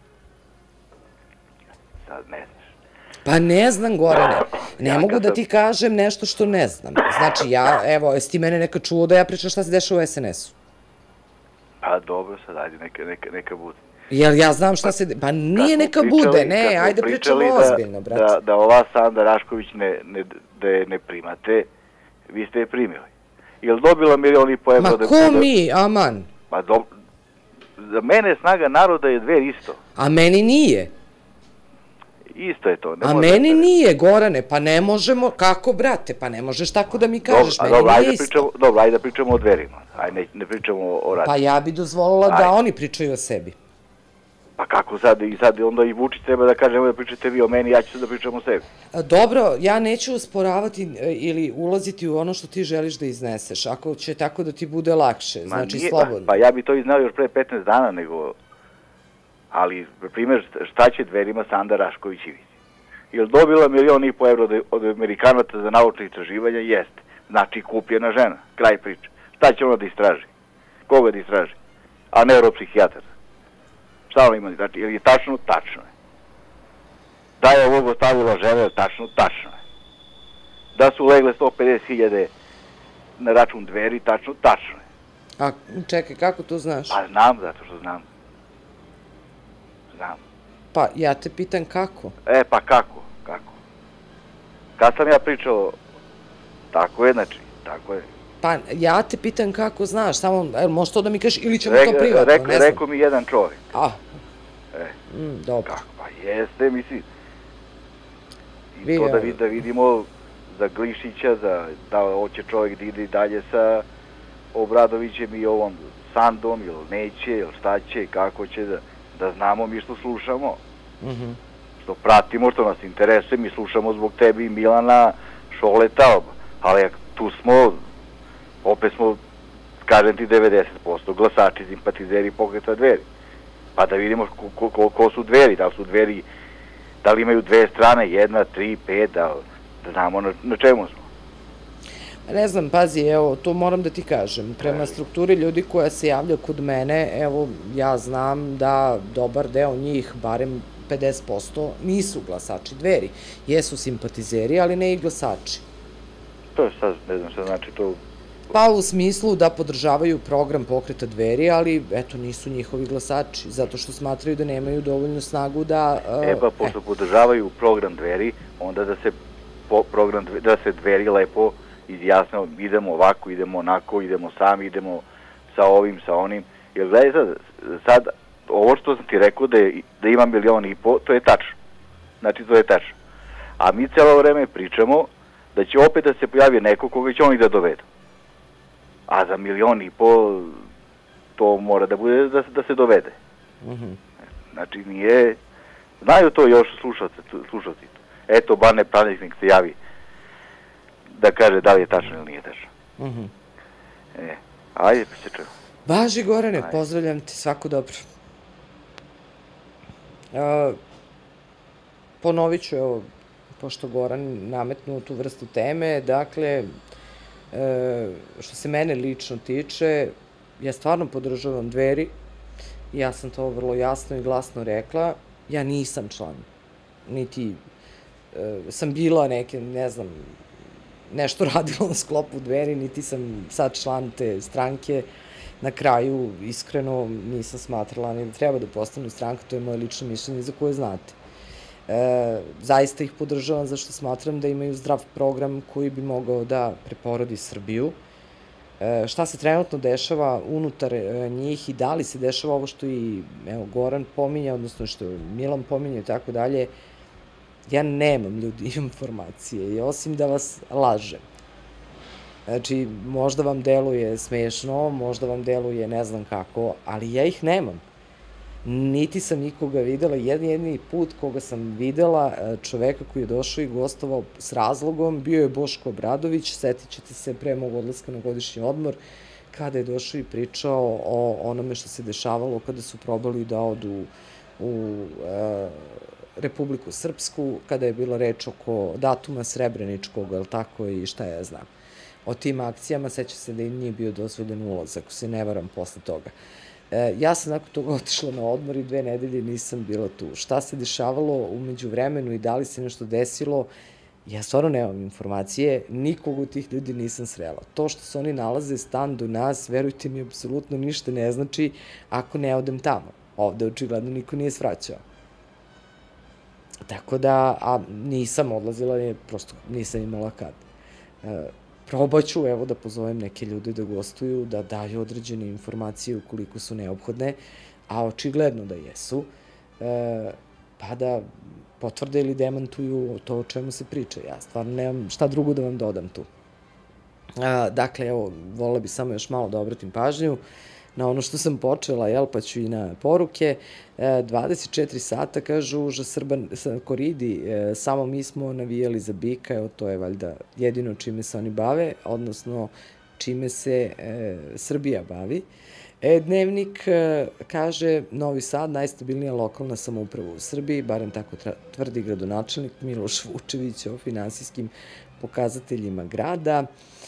Sad ne znaš. Pa ne znam, Gorane. Ne mogu da ti kažem nešto što ne znam. Znači, evo, jesi ti mene nekad čuo da ja pričam šta se dešava u SNS-u? Pa dobro, sad ajde, neka bude. Jel ja znam šta se... Pa nije neka bude, ne, ajde pričamo ozbiljno, brate. Da ova Sanda Rašković da je ne primate, vi ste je primili. Jel dobila 1,5 miliona evra? Ma ko mi, aman? Pa za mene Snaga naroda je Dver isto. A meni nije. Isto je to. A meni nije, Gorane, pa ne možemo, kako brate, pa ne možeš tako da mi kažeš, meni nije isto. Dobro, ajde da pričamo o Dverima, ajde ne pričamo o radu. Pa ja bi dozvolila da oni pričaju o sebi. Pa kako sad, i sad onda i Vučić treba da kaže, nemoj da pričate vi o meni, ja ću da pričam o sebi. Dobro, ja neću usporavati ili ulaziti u ono što ti želiš da izneseš, ako će tako da ti bude lakše, znači slobodno. Pa ja bi to iznao još pre 15 dana, nego... Ali, primjer, šta će Dverima Sanda Rašković i vidi? Jel dobila 1,5 miliona evra od Amerikanaca za naučne istraživanja? Jeste. Znači, kupljena žena. Kraj priče. Šta će ona da istraži? Koga da istraži? A neuropsihijatar. Šta ona ima? Znači, je tačno? Tačno je. Da je ovog ostavila žena, je tačno? Tačno je. Da su legle 150.000 na račun Dveri, tačno? Tačno je. A čekaj, kako to znaš? Pa znam, zato što znam. Znam. Pa ja te pitam kako? Pa kako? Kad sam ja pričao, tako je, znači, tako je. Pa ja te pitam kako znaš, samo, možeš to da mi kažeš ili ćemo to privatno, ne znam. Rekao mi jedan čovjek. Dobro. Kako, pa jeste, mislim. I to da vidimo za Glišića, da hoće čovjek da ide dalje sa Obradovićem i ovom Sandom, ili neće, ili šta će, kako će da znamo mi što slušamo. Što pratimo, što nas interesuje, mi slušamo zbog tebi i Milana, Šoleta, ali tu smo, opet smo, kažem ti, 90% glasači, simpatizeri pokreta Dveri. Pa da vidimo ko su Dveri, da li su Dveri, da li imaju dve strane, 1, 3, 5, da znamo na čemu smo. Ne znam, pazi, evo, to moram da ti kažem. Prema strukturi ljudi koja se javlja kod mene, evo, ja znam da dobar deo njih, barem 50%, nisu glasači Dveri. Jesu simpatizeri, ali ne i glasači. To je sad, ne znam šta znači to... Pa u smislu da podržavaju program pokreta Dveri, ali eto nisu njihovi glasači, zato što smatraju da nemaju dovoljnu snagu da... Pa pošto podržavaju program Dveri, onda da se Dveri lepo izjasnimo, idemo ovako, idemo onako, idemo sami, idemo sa ovim, sa onim. Jer gledaj sad, ovo što sam ti rekao da ima 1,5 miliona, to je tačno. Znači to je tačno. A mi celo vreme pričamo da će opet da se pojavi neko koga će oni da dovedu. A za 1,5 miliona to mora da bude da se dovede. Znači nije... Znaju to još slušalci. Eto, Bane Pravnik nek se javi da kaže da li je tačno ili nije tačno. Ajde, pa se čujemo. Važi, Gorane, pozdravljam te, svako dobro. Ponovit ću, evo, pošto Goran nametnuo tu vrstu teme, dakle, što se mene lično tiče, ja stvarno podržavam Dveri, ja sam to vrlo jasno i glasno rekla, ja nisam član, niti sam bila neke, ne znam, nešto radila na sklopu Dveri, niti sam sad član te stranke. Na kraju, iskreno, nisam smatrala ni da treba da postanu stranka, to je moje lično mišljenje za koje znate. Zaista ih podržavam zašto smatram da imaju zdrav program koji bi mogao da preporodi Srbiju. šta se trenutno dešava unutar njih i da li se dešava ovo što i Goran pominja, odnosno što Milan pominja i tako dalje, ja nemam ljudi informacije i osim da vas lažem. Znači, možda vam deluje smešno, možda vam deluje ne znam kako, ali ja ih nemam. Niti sam nikoga videla, jedini put koga sam videla, čoveka koji je došao i gostovao s razlogom, bio je Boško Obradović, setit ćete se pre mog odlaska na godišnji odmor, kada je došao i pričao o onome što se dešavalo kada su probali da odu u Republiku Srpsku, kada je bilo reč oko datuma Srebreničkog, ali tako i šta ja znam. O tim akcijama seća se da im nije bio dozvoljen ulaz, ako se ne varam posle toga. Ja sam nakon toga otišla na odmor i 2 nedelje nisam bila tu. Šta se dešavalo umeđu vremenu i da li se nešto desilo, ja stvarno nemam informacije, nikog od tih ljudi nisam srela. To što se oni nalaze stan do nas, verujte mi, apsolutno ništa ne znači ako ne odem tamo. Ovde očigledno niko nije svraćao. Tako da, a nisam odlazila, prosto nisam imala kad. Probat ću, evo, da pozovem neke ljude da gostuju, da daju određene informacije ukoliko su neophodne, a očigledno da jesu, pa da potvrde ili demantuju to o čemu se priča. Ja stvarno nemam šta drugo da vam dodam tu. Dakle, evo, volila bi samo još malo da obratim pažnju na ono što sam počela, pa ću i na poruke. 24 sata, kažu, užas Srban koridi, samo mi smo navijali za bika, evo to je valjda jedino čime se oni bave, odnosno čime se Srbija bavi. Dnevnik kaže Novi Sad, najstabilnija lokalna samouprava u Srbiji, barem tako tvrdi gradonačelnik Miloš Vučević o finansijskim pokazateljima grada.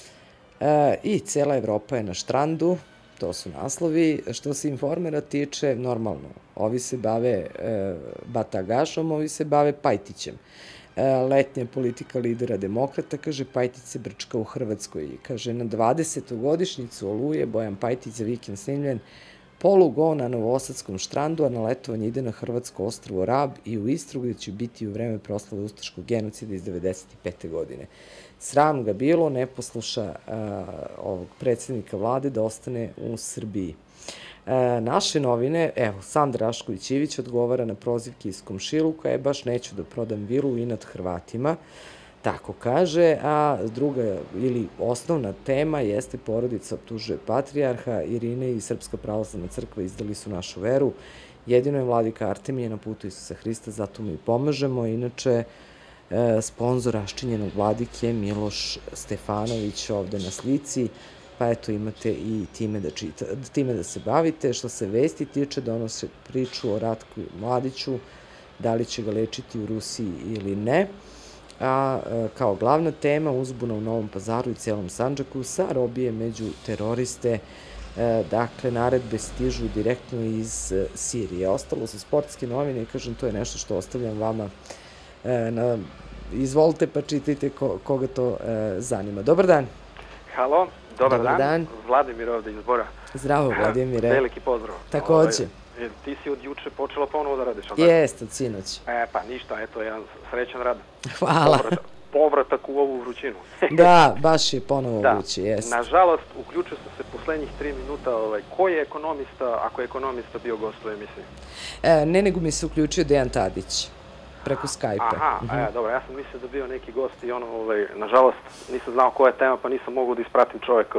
I cela Evropa je na štrandu, to su naslovi. Što se Informera tiče, normalno, ovi se bave batagašom, ovi se bave Pajtićem. Letnja politika lidera demokrata, kaže, Pajtić se brčka u Hrvatskoj. Kaže, na 20. godišnjicu Oluje Bojan Pajtić za vikend snimljen polugo na Novosadskom štrandu, a na letovanje ide na hrvatsko ostrvo Rab i u Istru, gde će biti u vreme proslave ustaškog genocida iz 1995. godine. Sram ga bilo, ne posluša ovog predsjednika vlade da ostane u Srbiji. Naše novine, evo, Sandra Rašković-Ivić odgovara na prozivke iz komšiluka, baš neću da prodam vilu inat Hrvatima, tako kaže, a druga ili osnovna tema jeste porodica optužuje patrijarha, Irine i Srpska pravoslavna crkva izdali su našu veru, jedino je vladika Artemije na putu Isusa Hrista, zato mu i pomažemo, inače sponzor raščinjenog vladike Miloš Stefanović ovde na slici, pa eto imate i time da se bavite. Što se vesti tiče, donose priču o Ratku Mladiću, da li će ga lečiti u Rusiji ili ne, a kao glavna tema uzbuna u Novom Pazaru i celom Sandžaku sa robije među teroriste. Dakle, naredbe stižu direktno iz Sirije. Ostalo su sportske novine i kažem, to je nešto što ostavljam vama. Izvolite pa čitajte koga to zanima. Dobar dan. Halo, dobar dan. Vladimir ovde iz Bora. Zdravo, Vladimire. Veliki pozdrav. Takođe. Ti si od juče počela ponovo da radiš? Jeste, od sinoć. Pa ništa, eto, jedan srećan rad. Hvala. Povratak u ovu vrućinu. Da, baš je ponovo vruće, jeste. Nažalost, uključio sam se poslednjih 3 minuta, koji je ekonomista, ako je ekonomista bio gost u emisiji? Ne, nego mi se uključio Dejan Tadić. Preko Skype-a. Aha, dobro, ja sam mislio da bio neki gost i nažalost, nisam znao koja je tema, pa nisam mogao da ispratim čoveka.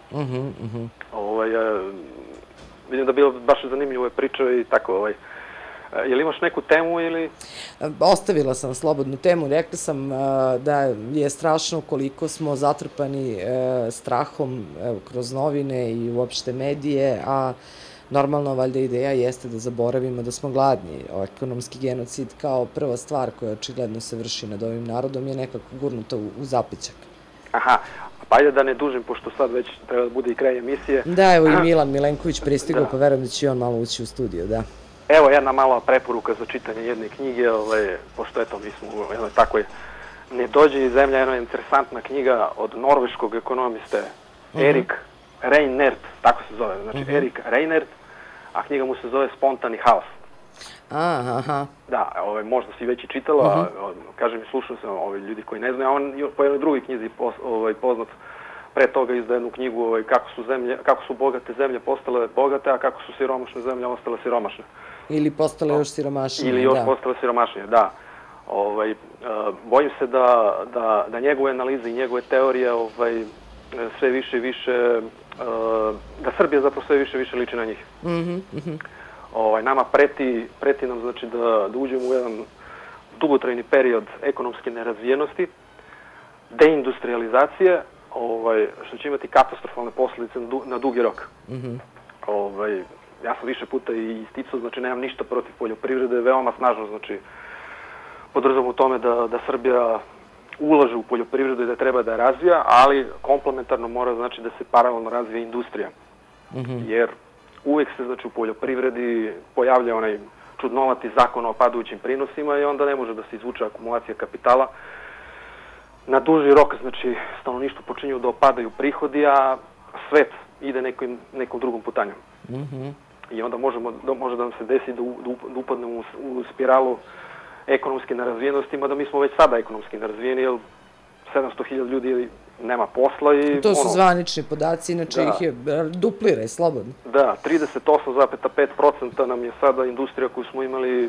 Vidim da je bilo baš zanimljivo priča i tako, je li imaš neku temu ili... Ostavila sam slobodnu temu, rekla sam da je strašno koliko smo zatrpani strahom kroz novine i uopšte medije, a normalno, valjda, ideja jeste da zaboravimo da smo gladni. Ekonomski genocid kao prva stvar koja očigledno se vrši nad ovim narodom je nekako gurnuta u zapećak. Aha, pa ajde da ne dužim, pošto sad već treba da bude i kraj emisije. Da, evo i Milan Milenković pristigao, pa verujem da će i on malo ući u studio, da. Evo jedna mala preporuka za čitanje jedne knjige, pošto eto mi smo u jednoj takvoj Ne dođe iz zemlja, jedna interesantna knjiga od norveškog ekonomiste Erik Reinert, tako se zove, znači Erik Reinert, a knjiga mu se zove Spontani haos. Aha. Da, možda si već i čitala, kažem i slušao sam ljudi koji ne znaju, a on po jednoj drugoj knjizi poznat pre toga izda jednu knjigu kako su bogate zemlje postale bogate, a kako su siromašne zemlje ostale siromašne. Ili postale još siromašnije. Ili još postale siromašnije, da. Bojim se da njegove analize i njegove teorije sve više i više, da Srbija zapravo sve više i više liči na njih. Nama preti nam znači da uđemo u jedan dugotrajni period ekonomske nerazvijenosti, deindustrializacije, što će imati katastrofalne posljedice na dugi rok. Ja sam više puta i isticao, znači nemam ništa protiv poljoprivrede, veoma snažno, znači podržavam u tome da Srbija ulaže u poljoprivredu i da treba da je razvija, ali komplementarno mora znači da se paralelno razvija industrija. Jer uvek se znači u poljoprivredi pojavlja onaj čudnovati zakon o padajućim prinosima i onda ne može da se izvuče akumulacija kapitala. Na duži rok, znači, stanovništvo počinju da opadaju prihodi, a svet ide nekom drugom putanjom. I onda može da nam se desi da upadnemo u spiralu ekonomske nerazvijenosti, mada mi smo već sada ekonomski nerazvijeni, jer 700.000 ljudi nema posla i... To su zvanični podaci, inače ih je dupliraj, slobodno. Da, 38,5% nam je sada industrija koju smo imali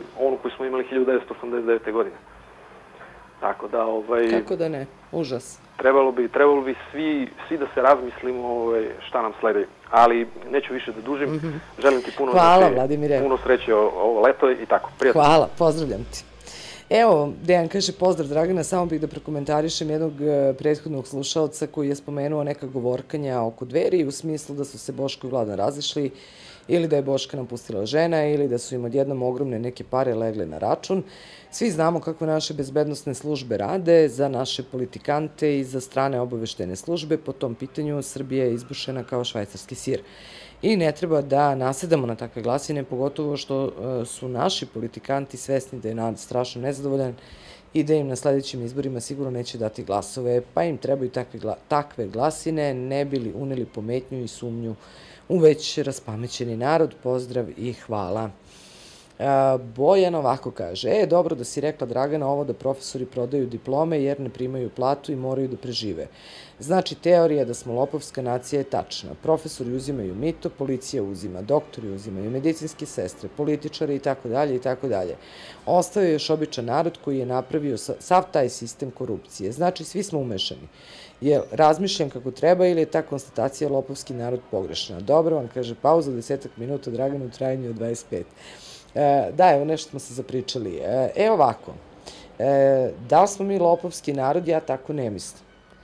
1989. godine. Tako da, Kako da ne, užas. Trebalo bi svi da se razmislimo šta nam sledi. Ali neću više da dužim. Želim ti puno sreće ovo leto i tako. Prijatno. Hvala, pozdravljam ti. Evo, Dejan kaže, pozdrav Dragana, samo bih da prokomentarišem jednog prethodnog slušalca koji je spomenuo neka govorkanja oko Dveri u smislu da su se Boško i Vladan razišli ili da je Boška napustila žena ili da su im odjednom ogromne neke pare legle na račun. Svi znamo kako naše bezbednosne službe rade, za naše politikante i za strane obaveštene službe. Po tom pitanju Srbija je izbušena kao švajcarski sir. I ne treba da nasedamo na takve glasine, pogotovo što su naši politikanti svesni da je narod strašno nezadovoljan i da im na sledećim izborima sigurno neće dati glasove, pa im trebaju takve glasine, ne bi li uneli pometnju i sumnju u već raspamećeni narod. Pozdrav i hvala. Bojan ovako kaže, dobro da si rekla Dragana ovo da profesori prodaju diplome jer ne primaju platu i moraju da prežive. Znači, teorija da smo lopovska nacija je tačna. Profesori uzimaju mito, policija uzima, doktori uzimaju, medicinske sestre, političari itd. itd. Ostao je još običan narod koji je napravio sav taj sistem korupcije. Znači, svi smo umešani. Jel, razmišljam kako treba ili je ta konstatacija lopovski narod pogrešna? Dobro vam, kaže, pauza 10 minuta, Dragana u trajanju od 25. Da, evo nešto smo se zapričali. Evo ovako, da li smo mi lopovski narod, ja tako ne mislim.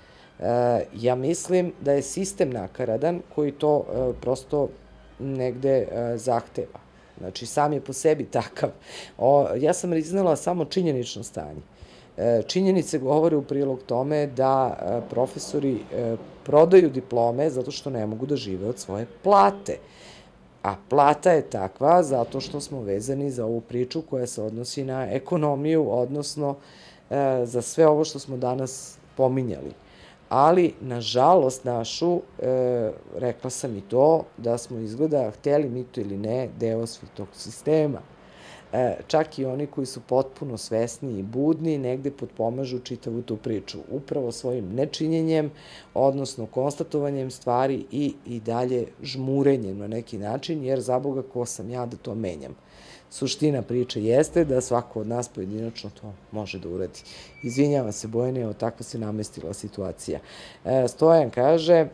Ja mislim da je sistem nakaradan koji to prosto negde zahteva. Znači, sam je po sebi takav. Ja sam iznela samo činjenično stanje. Činjenice govore u prilog tome da profesori prodaju diplome zato što ne mogu da žive od svoje plate. A plata je takva zato što smo vezani za ovu priču koja se odnosi na ekonomiju, odnosno za sve ovo što smo danas pominjali. Ali, nažalost, našu, rekla sam i to, da smo izgleda, htjeli mi to ili ne, deo svih tog sistema. Čak i oni koji su potpuno svesni i budni negde potpomažu čitavu tu priču. Upravo svojim nečinjenjem, odnosno konstatovanjem stvari i dalje žmurenjem na neki način, jer za Boga ko sam ja da to menjam. Suština priče jeste da svako od nas pojedinačno to može da uradi. Izvinjavam se, Bojane, evo tako se namestila situacija. Stojan kaže,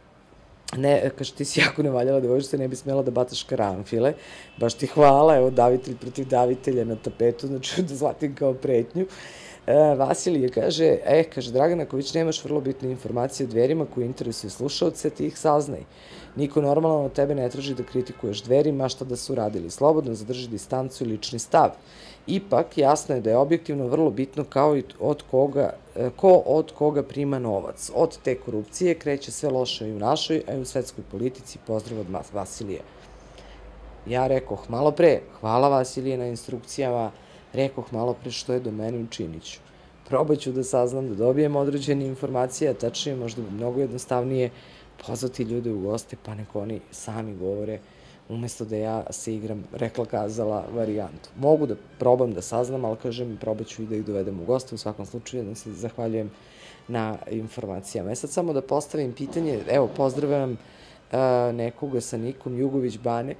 kaže, ti si jako nevaljala devojčice, ne bi smjela da bataš karanfile. Baš ti hvala, evo, davitelj protiv davitelja na tapetu, znači da zlatim kao pretnju. Vasilije kaže, kaže, Dragana, ako već nemaš vrlo bitne informacije o Dverima koji interesuju slušalce, ti ih saznaj. Niko normalno od tebe ne traži da kritikuješ Dveri, ma šta da su radili. Slobodno zadrži distancu i lični stav. Ipak, jasno je da je objektivno vrlo bitno kao i ko od koga prima novac. Od te korupcije kreće sve loše i u našoj, a i u svetskoj politici. Pozdrav od Vasilije. Ja rekoh malo pre, hvala Vasilije na instrukcijama, rekoh malo pre što je do mene učinit ću. Probat ću da saznam, da dobijem određene informacije, a tačnije možda bi mnogo jednostavnije pozvati ljude u goste, pa neko oni sami govore umesto da ja se igram rekla-kazala varijantu. Mogu da probam da saznam, ali kažem, probat ću i da ih dovedem u goste. U svakom slučaju, da se zahvaljujem na informacijama. Sad samo da postavim pitanje, evo, pozdravljam nekoga sa nikom Jugović Bane.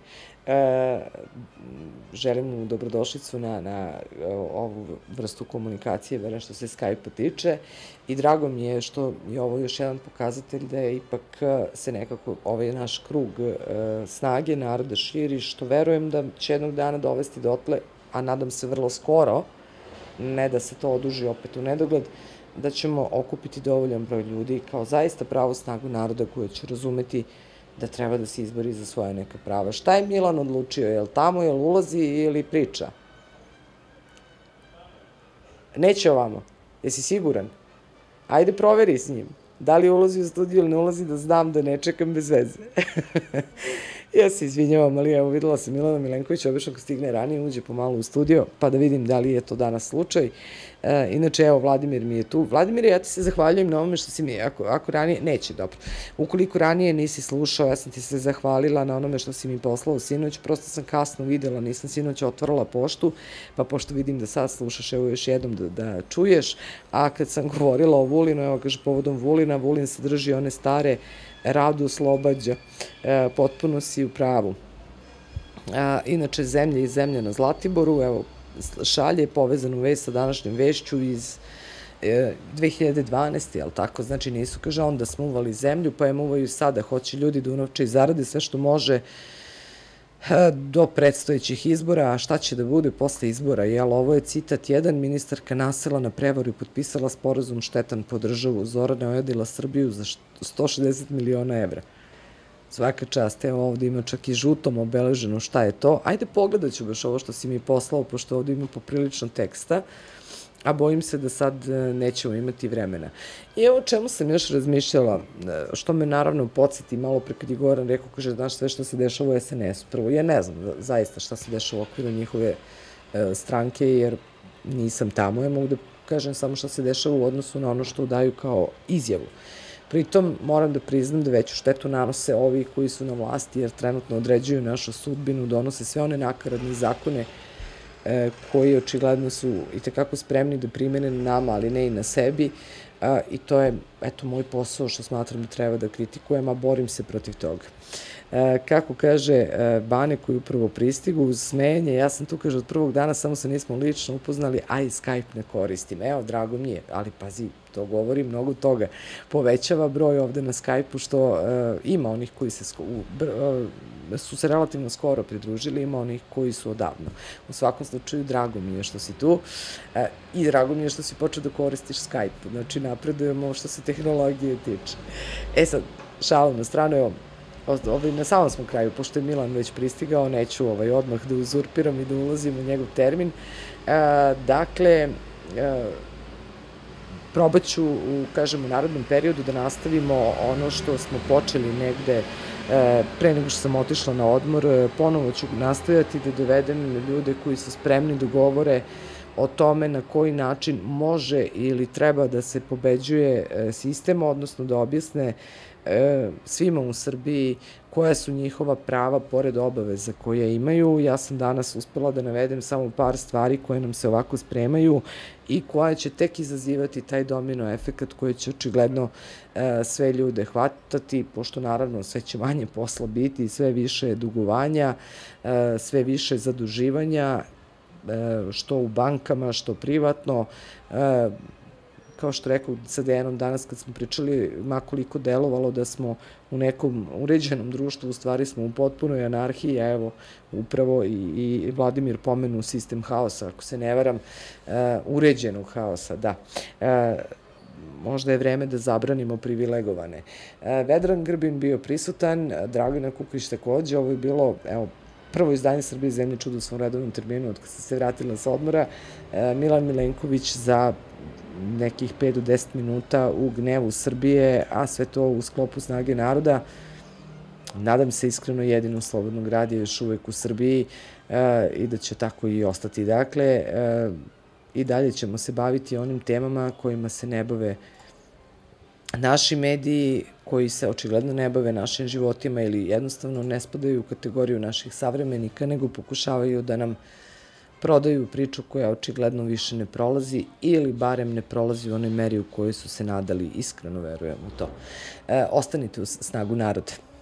Želim mu dobrodošlicu na ovu vrstu komunikacije, verujem što se Skype-a tiče, i drago mi je što je ovo još jedan pokazatelj da je ipak se nekako ovaj naš krug snage naroda širi, što verujem da će jednog dana dovesti dotle, a nadam se vrlo skoro, ne da se to oduži opet u nedogled, da ćemo okupiti dovoljan broj ljudi kao zaista pravu snagu naroda koja će razumeti da treba da se izbori za svoje neka prava. Šta je Milan odlučio? Je li tamo, je li ulazi ili priča? Neće ovamo. Jesi siguran? Ajde proveri s njim. Da li ulazi u studiju ili ne ulazi, da znam da ne čekam bez veze. Ja se izvinjavam, ali evo videla sam Milana Milenkovića, obično ko stigne ranije, uđe pomalo u studio, pa da vidim da li je to danas slučaj. Inače, evo, Vladimir mi je tu. Vladimir, ja ti se zahvaljujem na ovome što si mi, ako ranije, neće, dobro. Ukoliko ranije nisi slušao, ja sam ti se zahvalila na onome što si mi poslao sinoć, prosto sam kasno videla, nisam sinoć otvorila poštu, pa pošto vidim da sad slušaš, evo još jednom da čuješ, a kad sam govorila o Vulinu, evo kaže, povodom Vulina, Vulin sadrži one stare radu oslobađa, potpuno si u pravu. Inače, Zemlja i zemlja na Zlatiboru, evo, šalje povezanu vest sa današnjom vešću iz 2012. Jel tako? Znači nisu, kaže, onda smo uvali zemlju, pa je muvaju sada. Hoće ljudi da unovče i zarade sve što može do predstojećih izbora, a šta će da bude posle izbora? Jel, ovo je citat jedan, ministarka nasela na prevaru i potpisala sporazum štetan po državu. Zorana ojadila Srbiju za 160 miliona evra. Svaka čast, evo ovde ima čak i žutom obeleženo šta je to. Ajde pogledat ću baš ovo što si mi poslao, pošto ovde ima poprilično teksta, a bojim se da sad nećemo imati vremena. I evo čemu sam još razmišljala, što me naravno podsjeti malo pre kad je Goran rekao, kaže, znaš sve što se dešava u SNS-u. Prvo, ja ne znam zaista šta se dešava u okviru njihove stranke, jer nisam tamo, ja mogu da kažem samo šta se dešava u odnosu na ono što daju kao izjavu. Pritom moram da priznam da veću štetu nanose ovi koji su na vlasti, jer trenutno određuju našu sudbinu, donose sve one nakaradne zakone koji očigledno su i tekako spremni da primene na nama, ali ne i na sebi. I to je, eto, moj posao što smatram da treba da kritikujem, a borim se protiv toga. Kako kaže Bane koji upravo pristigu uz smenje, ja sam tu, kaže, od prvog dana, samo se nismo lično upoznali, a i Skype ne koristim. Evo, drago mi je, ali pazi, to govori mnogo toga. Povećava broj ovde na Skype-u, što ima onih koji su se relativno skoro pridružili, ima onih koji su odavno. U svakom slučaju, drago mi je što si tu i drago mi je što si počeo da koristiš Skype. Znači, napredujemo što se tehnologije tiče. E sad, šalom na stranu, evo, na samom smo kraju, pošto je Milan već pristigao, neću odmah da uzurpiram i da ulazim u njegov termin. Dakle, probat ću, kažem, u narednom periodu da nastavimo ono što smo počeli negde pre nego što sam otišla na odmor. Ponovo ću nastojati da dovedem ljude koji su spremni da govore o tome na koji način može ili treba da se pobeđuje sistem, odnosno da objasne svima u Srbiji koja su njihova prava pored obaveza koje imaju. Ja sam danas uspela da navedem samo par stvari koje nam se ovako spremaju i koja će tek izazivati taj domino efekat koji će očigledno sve ljude hvatati, pošto naravno sve će manje posla biti, sve više dugovanja, sve više zaduživanja, što u bankama, što privatno. Kao što rekao sa Dejanom danas kad smo pričali, makoliko delovalo da smo u nekom uređenom društvu, u stvari smo u potpunoj anarhiji, a evo upravo i Vladimir pomenu sistem haosa, ako se ne varam, uređenog haosa, da. Možda je vreme da zabranimo privilegovane. Vedran Grbin bio prisutan, Dragana Kuković takođe, ovo je bilo, evo, prvo izdanje Srbije zemlje čudo u svom redovnom terminu od kada sam se vratila sa odmora, Milan Milenković za nekih 5 do 10 minuta u Gnevu Srbije, a sve to u sklopu Snage naroda. Nadam se iskreno jedino slobodnog radija još uvek u Srbiji i da će tako i ostati. Dakle, i dalje ćemo se baviti onim temama kojima se ne bave naši mediji koji se očigledno ne bave našim životima ili jednostavno ne spadaju u kategoriju naših savremenika, nego pokušavaju da nam prodaju priču koja očigledno više ne prolazi ili barem ne prolazi u onoj meri u kojoj su se nadali, iskreno verujem u to. Ostanite uz Snagu naroda.